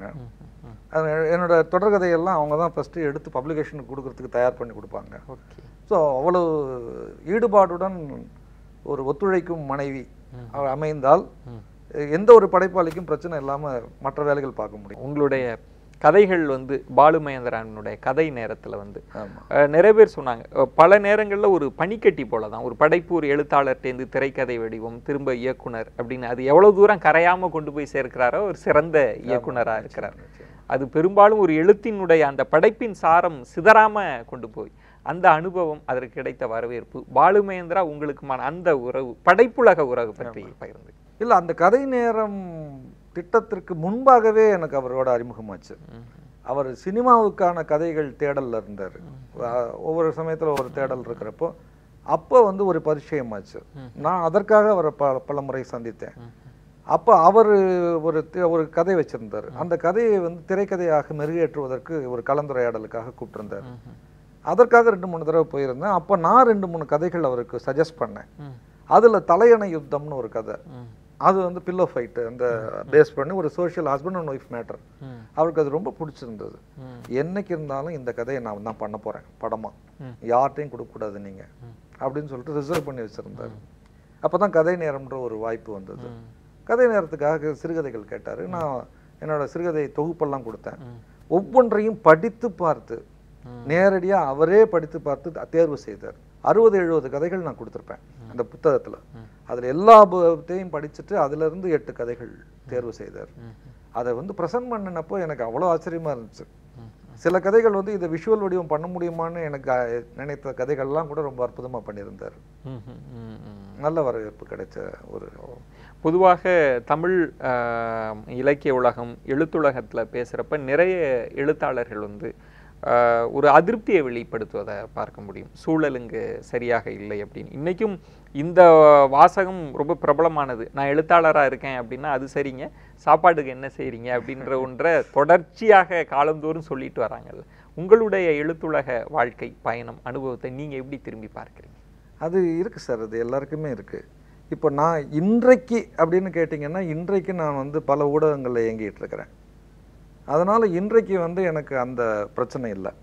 என்னோட தொடர்கதையெல்லாம் அவங்க தான் ஃபஸ்ட்டு எடுத்து பப்ளிகேஷனுக்கு கொடுக்கறதுக்கு தயார் பண்ணி கொடுப்பாங்க. ஓகே. ஸோ அவ்வளோ ஈடுபாடுடன் ஒரு ஒத்துழைக்கும் மனைவி அமைந்தால் எந்த ஒரு படைப்பாளிக்கும் பிரச்சனை இல்லாமல் மற்ற வேலைகள் பார்க்க முடியும். உங்களுடைய கதைகள் வந்து பாலு மகேந்திரனுடைய கதை நேரத்தில் வந்து நிறைய பேர் சொன்னாங்க, பல நேரங்களில் ஒரு பனிக்கட்டி போல தான் ஒரு படைப்பு ஒரு எழுத்தாளர்கிட்டேருந்து திரைக்கதை வடிவம் திரும்ப இயக்குனர் அப்படின்னு அது எவ்வளோ தூரம் கரையாமல் கொண்டு போய் சேர்க்கிறாரோ ஒரு சிறந்த இயக்குனராக இருக்கிறார். அது பெரும்பாலும் ஒரு எழுத்தினுடைய அந்த படைப்பின் சாரம் சிதறாமல் கொண்டு போய் அந்த அனுபவம், அதற்கு கிடைத்த வரவேற்பு, பாலு மகேந்திரா உங்களுக்குமான அந்த உறவு, படைப்புலக உறவு பற்றி பகிர்ந்து. இல்லை, அந்த கதை நேரம் திட்டத்திற்கு முன்பாகவே எனக்கு அவரோட அறிமுகமாச்சு. அவர் சினிமாவுக்கான கதைகள் தேடலில் இருந்தார். ஒவ்வொரு சமயத்தில் ஒரு தேடல் இருக்கிறப்போ அப்போ வந்து ஒரு பரிச்சயமாச்சு. நான் அதற்காக அவரை ப பல முறை சந்தித்தேன். அப்போ அவர் ஒரு ஒரு கதை வச்சுருந்தார். அந்த கதையை வந்து திரைக்கதையாக மெருகேற்றுவதற்கு ஒரு கலந்துரையாடலுக்காக கூப்பிட்டுருந்தார். அதற்காக ரெண்டு மூணு தடவை போயிருந்தேன். அப்போ நான் ரெண்டு மூணு கதைகள் அவருக்கு சஜஸ்ட் பண்ணேன். அதில் தலையணை யுத்தம்னு ஒரு கதை, அது வந்து பில்லோ ஃபைட்டு அந்த பேஸ் பண்ணி ஒரு social husband and wife matter. அவருக்கு அது ரொம்ப பிடிச்சிருந்தது. என்னைக்கு இருந்தாலும் இந்த கதையை நான் தான் பண்ண போகிறேன் படமாக, யார்கிட்டையும் கொடுக்கக்கூடாது நீங்கள் அப்படின்னு சொல்லிட்டு ரிசர்வ் பண்ணி வச்சுருந்தார். அப்போ தான் கதை நேரம்ன்ற ஒரு வாய்ப்பு வந்தது. கதை நேரத்துக்காக சிறுகதைகள் கேட்டார். நான் என்னோடய சிறுகதை தொகுப்பெல்லாம் கொடுத்தேன். ஒவ்வொன்றையும் படித்து பார்த்து நேரடியாக அவரே படித்து பார்த்து தேர்வு செய்தார். அறுபது எழுபது கதைகள் நான் கொடுத்துருப்பேன் அந்த புத்தகத்தில். அதில் எல்லா புத்தகத்தையும் படிச்சுட்டு அதிலிருந்து எட்டு கதைகள் தேர்வு செய்தார். அதை வந்து ப்ரெசென்ட் பண்ணினப்போ எனக்கு அவ்வளோ ஆச்சரியமாக இருந்துச்சு. சில கதைகள் வந்து இதை விஷுவல் வடிவம் பண்ண முடியுமான்னு எனக்கு நினைத்த கதைகள்லாம் கூட ரொம்ப அற்புதமாக பண்ணியிருந்தார். நல்ல வரவேற்பு கிடைச்ச ஒரு. பொதுவாக தமிழ் இலக்கிய உலகம் எழுத்துலகத்தில் பேசுகிறப்ப நிறைய எழுத்தாளர்கள் வந்து ஒரு அதிருப்தியை வெளிப்படுத்துவதை பார்க்க முடியும். சூழலுங்க சரியாக இல்லை அப்படின்னு. இன்றைக்கும் இந்த வாசகம் ரொம்ப பிரபலமானது. நான் எழுத்தாளராக இருக்கேன் அப்படின்னா அது சரிங்க, சாப்பாட்டுக்கு என்ன செய்கிறீங்க அப்படின்ற ஒன்றை தொடர்ச்சியாக காலந்தோறும் சொல்லிட்டு வராங்கல்ல. உங்களுடைய எழுத்துலக வாழ்க்கை பயணம் அனுபவத்தை நீங்கள் எப்படி திரும்பி பார்க்குறீங்க? அது இருக்குது சார், அது எல்லாருக்குமே இருக்குது. இப்போ நான் இன்றைக்கு அப்படின்னு கேட்டிங்கன்னா, இன்றைக்கு நான் வந்து பல ஊடகங்களில் இயங்கிட்டு இருக்கிறேன். அதனால் இன்றைக்கு வந்து எனக்கு அந்த பிரச்சனை இல்லை.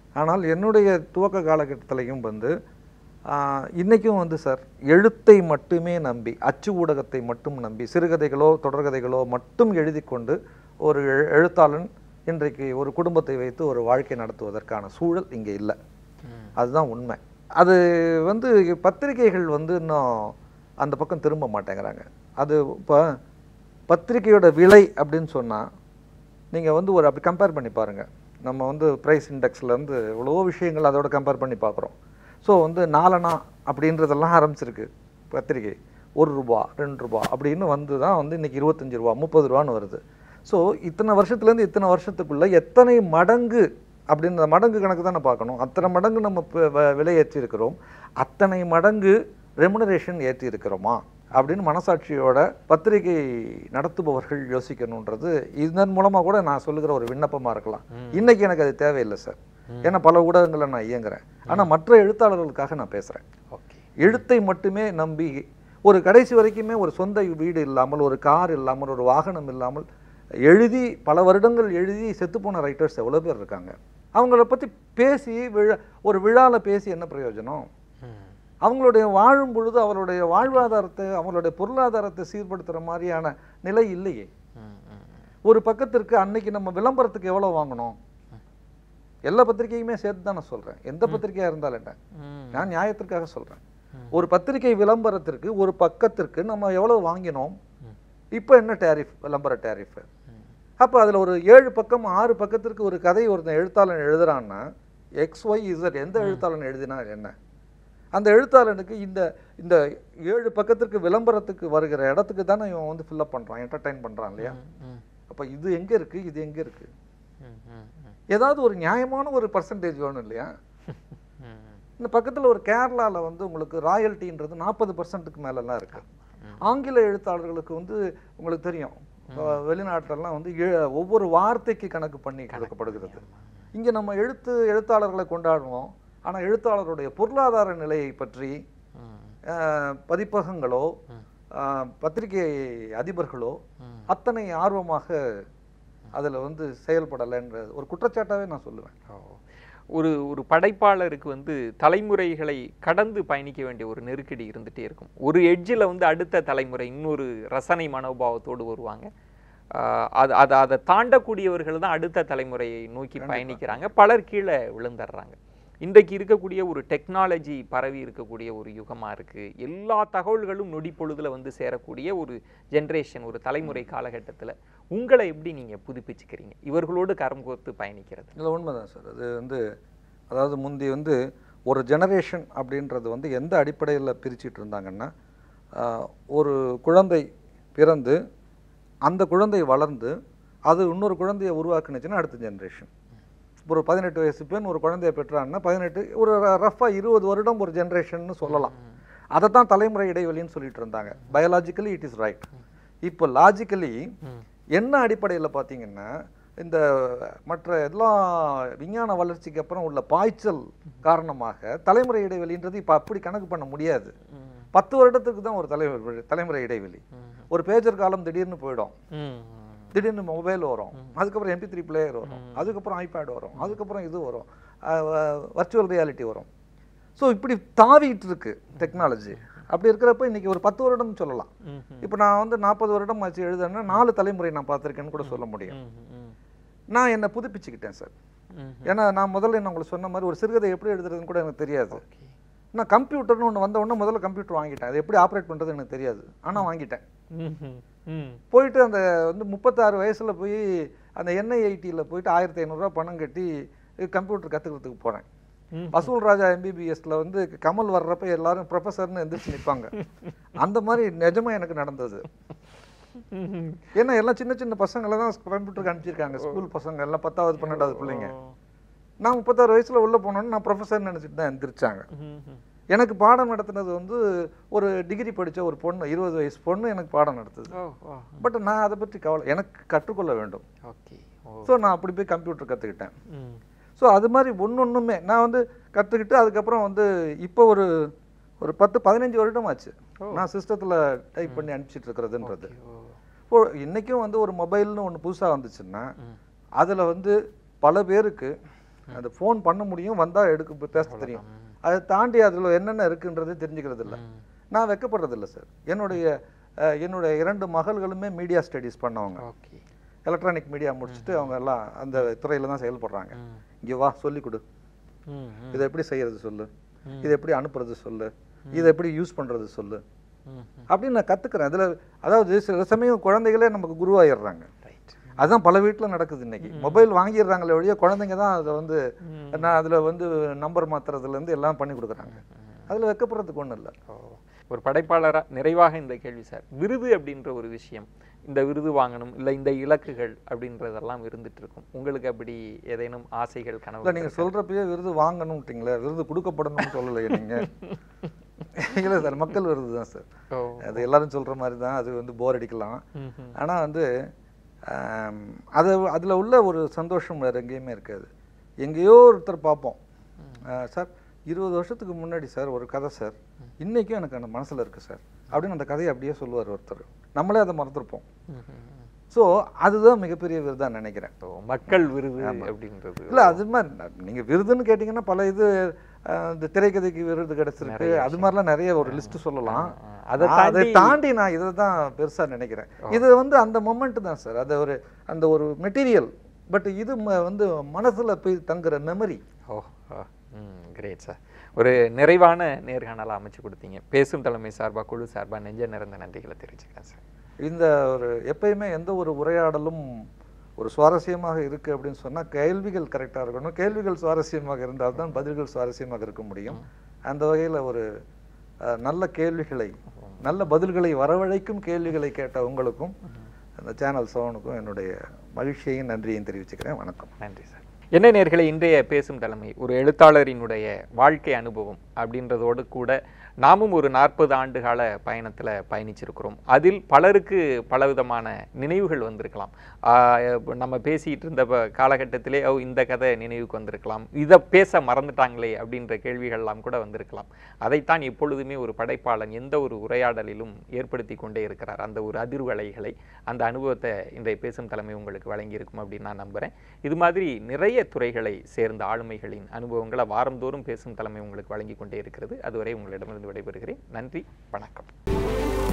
ஆனால் என்னுடைய துவக்க காலகட்டத்திலையும் வந்து இன்றைக்கும் வந்து சார் எழுத்தை மட்டுமே நம்பி, அச்சு ஊடகத்தை மட்டும் நம்பி, சிறுகதைகளோ தொடர்கதைகளோ மட்டும் எழுதி கொண்டு ஒரு எழுத்தாளன் இன்றைக்கு ஒரு குடும்பத்தை வைத்து ஒரு வாழ்க்கை நடத்துவதற்கான சூழல் இங்கே இல்லை. அதுதான் உண்மை. அது வந்து பத்திரிகைகள் வந்து இன்னும் அந்த பக்கம் திரும்ப மாட்டேங்கிறாங்க. அது இப்போ பத்திரிகையோட விலை அப்படின்னு சொன்னால் நீங்கள் வந்து ஒரு அப்படி கம்பேர் பண்ணி பாருங்கள். நம்ம வந்து ப்ரைஸ் இண்டெக்ஸ்லேருந்து எவ்வளோ விஷயங்கள் அதோட கம்பேர் பண்ணி பார்க்குறோம். ஸோ வந்து நாலனா அப்படின்றதெல்லாம் ஆரம்பிச்சிருக்கு பத்திரிகை. ஒரு ரூபா ரெண்டு ரூபா அப்படின்னு வந்து தான் வந்து இன்றைக்கி இருபத்தஞ்சி ரூபா முப்பது ரூபான்னு வருது. ஸோ இத்தனை வருஷத்துலேருந்து இத்தனை வருஷத்துக்குள்ளே எத்தனை மடங்கு அப்படின்ற மடங்கு கணக்கு தானே பார்க்கணும். அத்தனை மடங்கு நம்ம விலை ஏற்றி இருக்கிறோம், அத்தனை மடங்கு ரெமுனரேஷன் ஏற்றி இருக்கிறோமா அப்படின்னு மனசாட்சியோட பத்திரிகை நடத்துபவர்கள் யோசிக்கணுன்றது இதன் மூலமாக கூட நான் சொல்லுகிற ஒரு விண்ணப்பமாக இருக்கலாம். இன்னைக்கு எனக்கு அது தேவையில்லை சார், ஏன்னா பல ஊடகங்களை நான் இயங்குறேன். ஆனால் மற்ற எழுத்தாளர்களுக்காக நான் பேசுகிறேன். எழுத்தை மட்டுமே நம்பி ஒரு கடைசி வரைக்குமே ஒரு சொந்த வீடு இல்லாமல், ஒரு கார் இல்லாமல், ஒரு வாகனம் இல்லாமல் எழுதி பல வருடங்கள் எழுதி செத்துப்போன ரைட்டர்ஸ் எவ்வளோ பேர் இருக்காங்க. அவங்கள பற்றி பேசி விழா ஒரு விழாவில் பேசி என்ன பிரயோஜனம்? அவங்களுடைய வாழும் பொழுது அவருடைய வாழ்வாதாரத்தை அவங்களுடைய பொருளாதாரத்தை சீர்படுத்துகிற மாதிரியான நிலை இல்லையே. ஒரு பக்கத்திற்கு அன்னைக்கு நம்ம விளம்பரத்துக்கு எவ்வளோ வாங்கணும்? எல்லா பத்திரிகையுமே சேர்த்து தான் நான் சொல்கிறேன், எந்த பத்திரிகையாக இருந்தாலும் என்ன, நான் நியாயத்திற்காக சொல்கிறேன். ஒரு பத்திரிகை விளம்பரத்திற்கு ஒரு பக்கத்திற்கு நம்ம எவ்வளோ வாங்கினோம்? இப்போ என்ன டேரிஃப், விளம்பர டேரிஃப். அப்போ அதில் ஒரு ஏழு பக்கம் ஆறு பக்கத்திற்கு ஒரு கதை ஒருத்தன் எழுத்தாளன் எழுதுறான்னா எக்ஸ் ஒய் இசட் எந்த எழுத்தாளன் எழுதினா என்ன? அந்த எழுத்தாளனுக்கு இந்த இந்த ஏழு பக்கத்திற்கு விளம்பரத்துக்கு வருகிற இடத்துக்கு தானே இவன் வந்து ஃபில்அப் பண்ணுறான், என்டர்டைன் பண்ணுறான் இல்லையா? அப்போ இது எங்கே இருக்குது, இது எங்கே இருக்குது? ஏதாவது ஒரு நியாயமான ஒரு பர்சன்டேஜ் வேணும் இல்லையா? இந்த பக்கத்தில் ஒரு கேரளாவில் வந்து உங்களுக்கு ராயல்ட்டின்றது நாற்பது பர்சன்ட்டுக்கு மேலெல்லாம் இருக்குது. ஆங்கில எழுத்தாளர்களுக்கு வந்து உங்களுக்கு தெரியும், வெளிநாட்டிலலாம் வந்து ஒவ்வொரு வார்த்தைக்கு கணக்கு பண்ணி கொடுக்கப்படுகிறது. இங்கே நம்ம எழுத்து எழுத்தாளர்களை கொண்டாடுவோம், ஆனால் எழுத்தாளருடைய பொருளாதார நிலையை பற்றி பதிப்பகங்களோ பத்திரிகை அதிபர்களோ அத்தனை ஆர்வமாக அதில் வந்து செயல்படலைன்ற ஒரு குற்றச்சாட்டாகவே நான் சொல்லுவேன். ஒரு ஒரு படைப்பாளருக்கு வந்து தலைமுறைகளை கடந்து பயணிக்க வேண்டிய ஒரு நெருக்கடி இருந்துகிட்டே இருக்கும். ஒரு எட்ஜில் வந்து அடுத்த தலைமுறை இன்னொரு ரசனை மனோபாவத்தோடு வருவாங்க. அது அதை அதை தாண்டக்கூடியவர்கள் தான் அடுத்த தலைமுறையை நோக்கி பயணிக்கிறாங்க. பலர் கீழே விழுந்துடுறாங்க. இன்றைக்கு இருக்கக்கூடிய ஒரு டெக்னாலஜி பரவி இருக்கக்கூடிய ஒரு யுகமாக இருக்குது. எல்லா தகவல்களும் நொடி பொழுதில் வந்து சேரக்கூடிய ஒரு ஜென்ரேஷன், ஒரு தலைமுறை காலகட்டத்தில் உங்களை எப்படி நீங்கள் புதுப்பிச்சுக்கிறீங்க இவர்களோடு கரம் கோர்த்து பயணிக்கிறது? இல்லை, உண்மைதான் சார். அது வந்து அதாவது முந்தி வந்து ஒரு ஜெனரேஷன் அப்படின்றது வந்து எந்த அடிப்படையில் பிரிச்சுட்டு இருந்தாங்கன்னா, ஒரு குழந்தை பிறந்து அந்த குழந்தை வளர்ந்து அது இன்னொரு குழந்தையை உருவாக்குனுச்சுன்னா அடுத்த ஜென்ரேஷன். ஒரு பதினெட்டு வயசு பெண் ஒரு குழந்தையை பெற்றான்னா பதினெட்டு ஒரு ரஃபாக இருபது வருடம் ஒரு ஜென்ரேஷன் சொல்லலாம். அதை தான் தலைமுறை இடைவெளின்னு சொல்லிட்டு இருந்தாங்க. Biologically it is right. இப்போ லாஜிக்கலி என்ன அடிப்படையில் பார்த்தீங்கன்னா, இந்த மற்ற எல்லா விஞ்ஞான வளர்ச்சிக்கு அப்புறம் உள்ள பாய்ச்சல் காரணமாக தலைமுறை இடைவெளின்றது இப்போ அப்படி கணக்கு பண்ண முடியாது. பத்து வருடத்துக்கு தான் ஒரு தலைமுறை தலைமுறை இடைவெளி. ஒரு பேஜர் காலம் திடீர்னு போயிடும், திடீர்னு மொபைல் வரும், அதுக்கப்புறம் எம்பி த்ரீ பிளேயர் வரும், அதுக்கப்புறம் ஐபேட் வரும், அதுக்கப்புறம் இது வரும், வர்ச்சுவல் ரியாலிட்டி வரும். ஸோ இப்படி தாவிட்டு இருக்கு டெக்னாலஜி. அப்படி இருக்கிறப்ப இன்னைக்கு ஒரு பத்து வருடம் சொல்லலாம். இப்போ நான் வந்து நாற்பது வருடம் ஆச்சு எழுதுன்னா நாலு தலைமுறை நான் பார்த்துருக்கேன்னு கூட சொல்ல முடியும். நான் என்னை புதுப்பிச்சுக்கிட்டேன் சார். ஏன்னா நான் முதல்ல என்ன உங்களுக்கு சொன்ன மாதிரி ஒரு சிறுகதை எப்படி எழுதுறதுன்னு கூட எனக்கு தெரியாது. நான் கம்ப்யூட்டர்னு ஒன்று வந்த உடனே முதல்ல கம்ப்யூட்டர் வாங்கிட்டேன். அது எப்படி ஆப்ரேட் பண்ணுறது எனக்கு தெரியாது, ஆனால் வாங்கிட்டேன். போயிட்டு அந்த வந்து முப்பத்தாறு வயசில் போய் அந்த என்ஐஐடியில் போயிட்டு ஆயிரத்தி ஐநூறுரூவா பணம் கட்டி கம்ப்யூட்டர் கற்றுக்கிறதுக்கு போனேன். வசூல் ராஜா எம்பிபிஎஸ்ல வந்து கமல் வர்றப்ப எல்லாரும் ப்ரொஃபஸர்னு எந்திரிச்சு நிற்பாங்க. அந்த மாதிரி நிஜமாக எனக்கு நடந்தது. ஏன்னா எல்லாம் சின்ன சின்ன பசங்களை தான் கம்ப்யூட்டருக்கு அனுப்பிச்சிருக்காங்க, ஸ்கூல் பசங்க எல்லாம் பத்தாவது பன்னெண்டாவது பிள்ளைங்க. நான் முப்பத்தாறு வயசில் உள்ளே போனோன்னு நான் ப்ரொஃபஸர்னு நினச்சிட்டு தான் எந்திரிச்சாங்க. எனக்கு பாடம் நடத்துனது வந்து ஒரு டிகிரி படித்த ஒரு பொண்ணு, இருபது வயசு பொண்ணு எனக்கு பாடம் நடத்துது. பட் நான் அதை பற்றி கவலை, எனக்கு கற்றுக்கொள்ள வேண்டும். ஸோ நான் அப்படி போய் கம்ப்யூட்டர் கற்றுக்கிட்டேன். ஸோ அது மாதிரி ஒன்று ஒன்றுமே நான் வந்து கற்றுக்கிட்டு அதுக்கப்புறம் வந்து இப்போ ஒரு ஒரு பத்து பதினஞ்சு வருடம் ஆச்சு நான் சிஸ்டத்தில் டைப் பண்ணி அனுப்பிச்சிட்டு இருக்கிறதுன்றது. இப்போ இன்றைக்கும் வந்து ஒரு மொபைல்னு ஒன்று புதுசாக வந்துச்சுன்னா அதில் வந்து பல பேருக்கு அது ஃபோன் பண்ண முடியும், வந்தால் எடுக்க பேச தெரியும். அதை தாண்டி அதில் என்னென்ன இருக்குன்றது தெரிஞ்சுக்கிறது இல்லை. நான் வெக்கப்படுறதில்லை சார். என்னுடைய என்னுடைய இரண்டு மகள்களுமே மீடியா ஸ்டடீஸ் பண்ணவங்க. எலக்ட்ரானிக் மீடியா முடிச்சுட்டு அவங்க எல்லாம் அந்த துறையில் தான் செயல்படுறாங்க. இங்கே வா சொல்லிக் கொடு, இதை எப்படி செய்கிறது சொல்லு, இதை எப்படி அனுப்புறது சொல்லு, இதை எப்படி யூஸ் பண்ணுறது சொல்லு அப்படின்னு நான் கற்றுக்கிறேன். அதில் அதாவது சில சமயம் குழந்தைகளே நமக்கு குருவாயிடுறாங்க. அதுதான் பல வீட்டில் நடக்குது இன்னைக்கு. மொபைல் வாங்கிடுறாங்களே ஒழிய குழந்தைங்க தான் அதை வந்து நான் அதில் வந்து நம்பர் மாத்துறதுலேருந்து எல்லாம் பண்ணி கொடுக்குறாங்க. அதில் வைக்கப்படுறதுக்கு ஒன்றும் இல்லை. ஒரு படைப்பாளராக நிறைவாக இந்த கேள்வி சார், விருது அப்படின்ற ஒரு விஷயம், இந்த விருது வாங்கணும் இல்லை இந்த இலக்குகள் அப்படின்றதெல்லாம் இருந்துட்டு இருக்கும். உங்களுக்கு அப்படி ஏதேனும் ஆசைகள் கனவு? இல்லை, நீங்கள் சொல்கிறப்பயே விருது வாங்கணும்ட்டிங்களே, விருது கொடுக்கப்படணும்னு சொல்லலையே நீங்கள். இல்லை சார், மக்கள் விருது தான் சார். அது எல்லாரும் சொல்கிற மாதிரி தான். அது வந்து போர் அடிக்கலாம். ஆனால் வந்து அது அதில் உள்ள ஒரு சந்தோஷம் வேறு எங்கேயுமே இருக்காது. எங்கேயோ ஒருத்தர் பார்ப்போம் சார், இருபது வருஷத்துக்கு முன்னாடி சார் ஒரு கதை சார், இன்றைக்கும் எனக்கு அந்த மனசில் இருக்குது சார் அப்படின்னு அந்த கதையை அப்படியே சொல்லுவார் ஒருத்தர். நம்மளே அதை மறந்துருப்போம். ஸோ அதுதான் மிகப்பெரிய விருதாக நினைக்கிறேன். மக்கள் விருது அப்படின்றது இல்லை, அது மாதிரி நீங்கள் விருதுன்னு கேட்டிங்கன்னா பல இது இந்த திரைக்கதைக்கு விருது கிடைச்சிருக்கு, அது மாதிரிலாம் நிறைய ஒரு லிஸ்ட் சொல்லலாம். அதை அதை தாண்டி நான் இதை தான் பெருசாக நினைக்கிறேன். இது வந்து அந்த மொமெண்ட் தான் சார், அது ஒரு அந்த ஒரு மெட்டீரியல். பட் இது வந்து மனசில் போய் தங்குற மெமரி. ஓ கிரேட் சார். ஒரு நிறைவான நேர்காணலை அமைச்சு கொடுத்தீங்க. பேசும் தலைமை சார்பாக குழு சார்பாக நெஞ்ச நிறைந்த நன்றிகளை தெரிவிச்சுக்கிறேன் சார். இந்த ஒரு எப்பயுமே எந்த ஒரு உரையாடலும் ஒரு சுவாரஸ்யமாக இருக்குது அப்படின்னு சொன்னால் கேள்விகள் கரெக்டாக இருக்கணும். கேள்விகள் சுவாரஸ்யமாக இருந்தால் தான் பதில்கள் சுவாரஸ்யமாக இருக்க முடியும். அந்த வகையில் ஒரு நல்ல கேள்விகளை, நல்ல பதில்களை வரவழைக்கும் கேள்விகளை கேட்ட உங்களுக்கும் அந்த சேனல் சோனுக்கும் என்னுடைய மகிழ்ச்சியையும் நன்றியையும் தெரிவிச்சுக்கிறேன். வணக்கம். நன்றி சார். என்ன நேயர்களே, இன்றைய பேசும் தலைமை ஒரு எழுத்தாளரினுடைய வாழ்க்கை அனுபவம் அப்படின்றதோடு கூட நாமும் ஒரு நாற்பது ஆண்டு கால பயணத்தில் பயணிச்சிருக்கிறோம். அதில் பலருக்கு பலவிதமான நினைவுகள் வந்திருக்கலாம். நம்ம பேசிகிட்டு இருந்த காலகட்டத்திலே ஓ இந்த கதை நினைவுக்கு வந்திருக்கலாம், இதை பேச மறந்துட்டாங்களே அப்படின்ற கேள்விகள்லாம் கூட வந்திருக்கலாம். அதைத்தான் எப்பொழுதுமே ஒரு படைப்பாளன் எந்த ஒரு உரையாடலிலும் ஏற்படுத்தி கொண்டே இருக்கிறார். அந்த ஒரு அதிர்வலைகளை, அந்த அனுபவத்தை இன்றைய பேசும் தலைமை உங்களுக்கு வழங்கியிருக்கும் அப்படின்னு நான் நம்புகிறேன். இது மாதிரி நிறைய துறைகளை சேர்ந்த ஆளுமைகளின் அனுபவங்களை வாரந்தோறும் பேசும் தலைமை உங்களுக்கு வழங்கி கொண்டே இருக்கிறது. அதுவரை உங்களிடமிருந்து விடைபெறுகிறேன். நன்றி, வணக்கம்.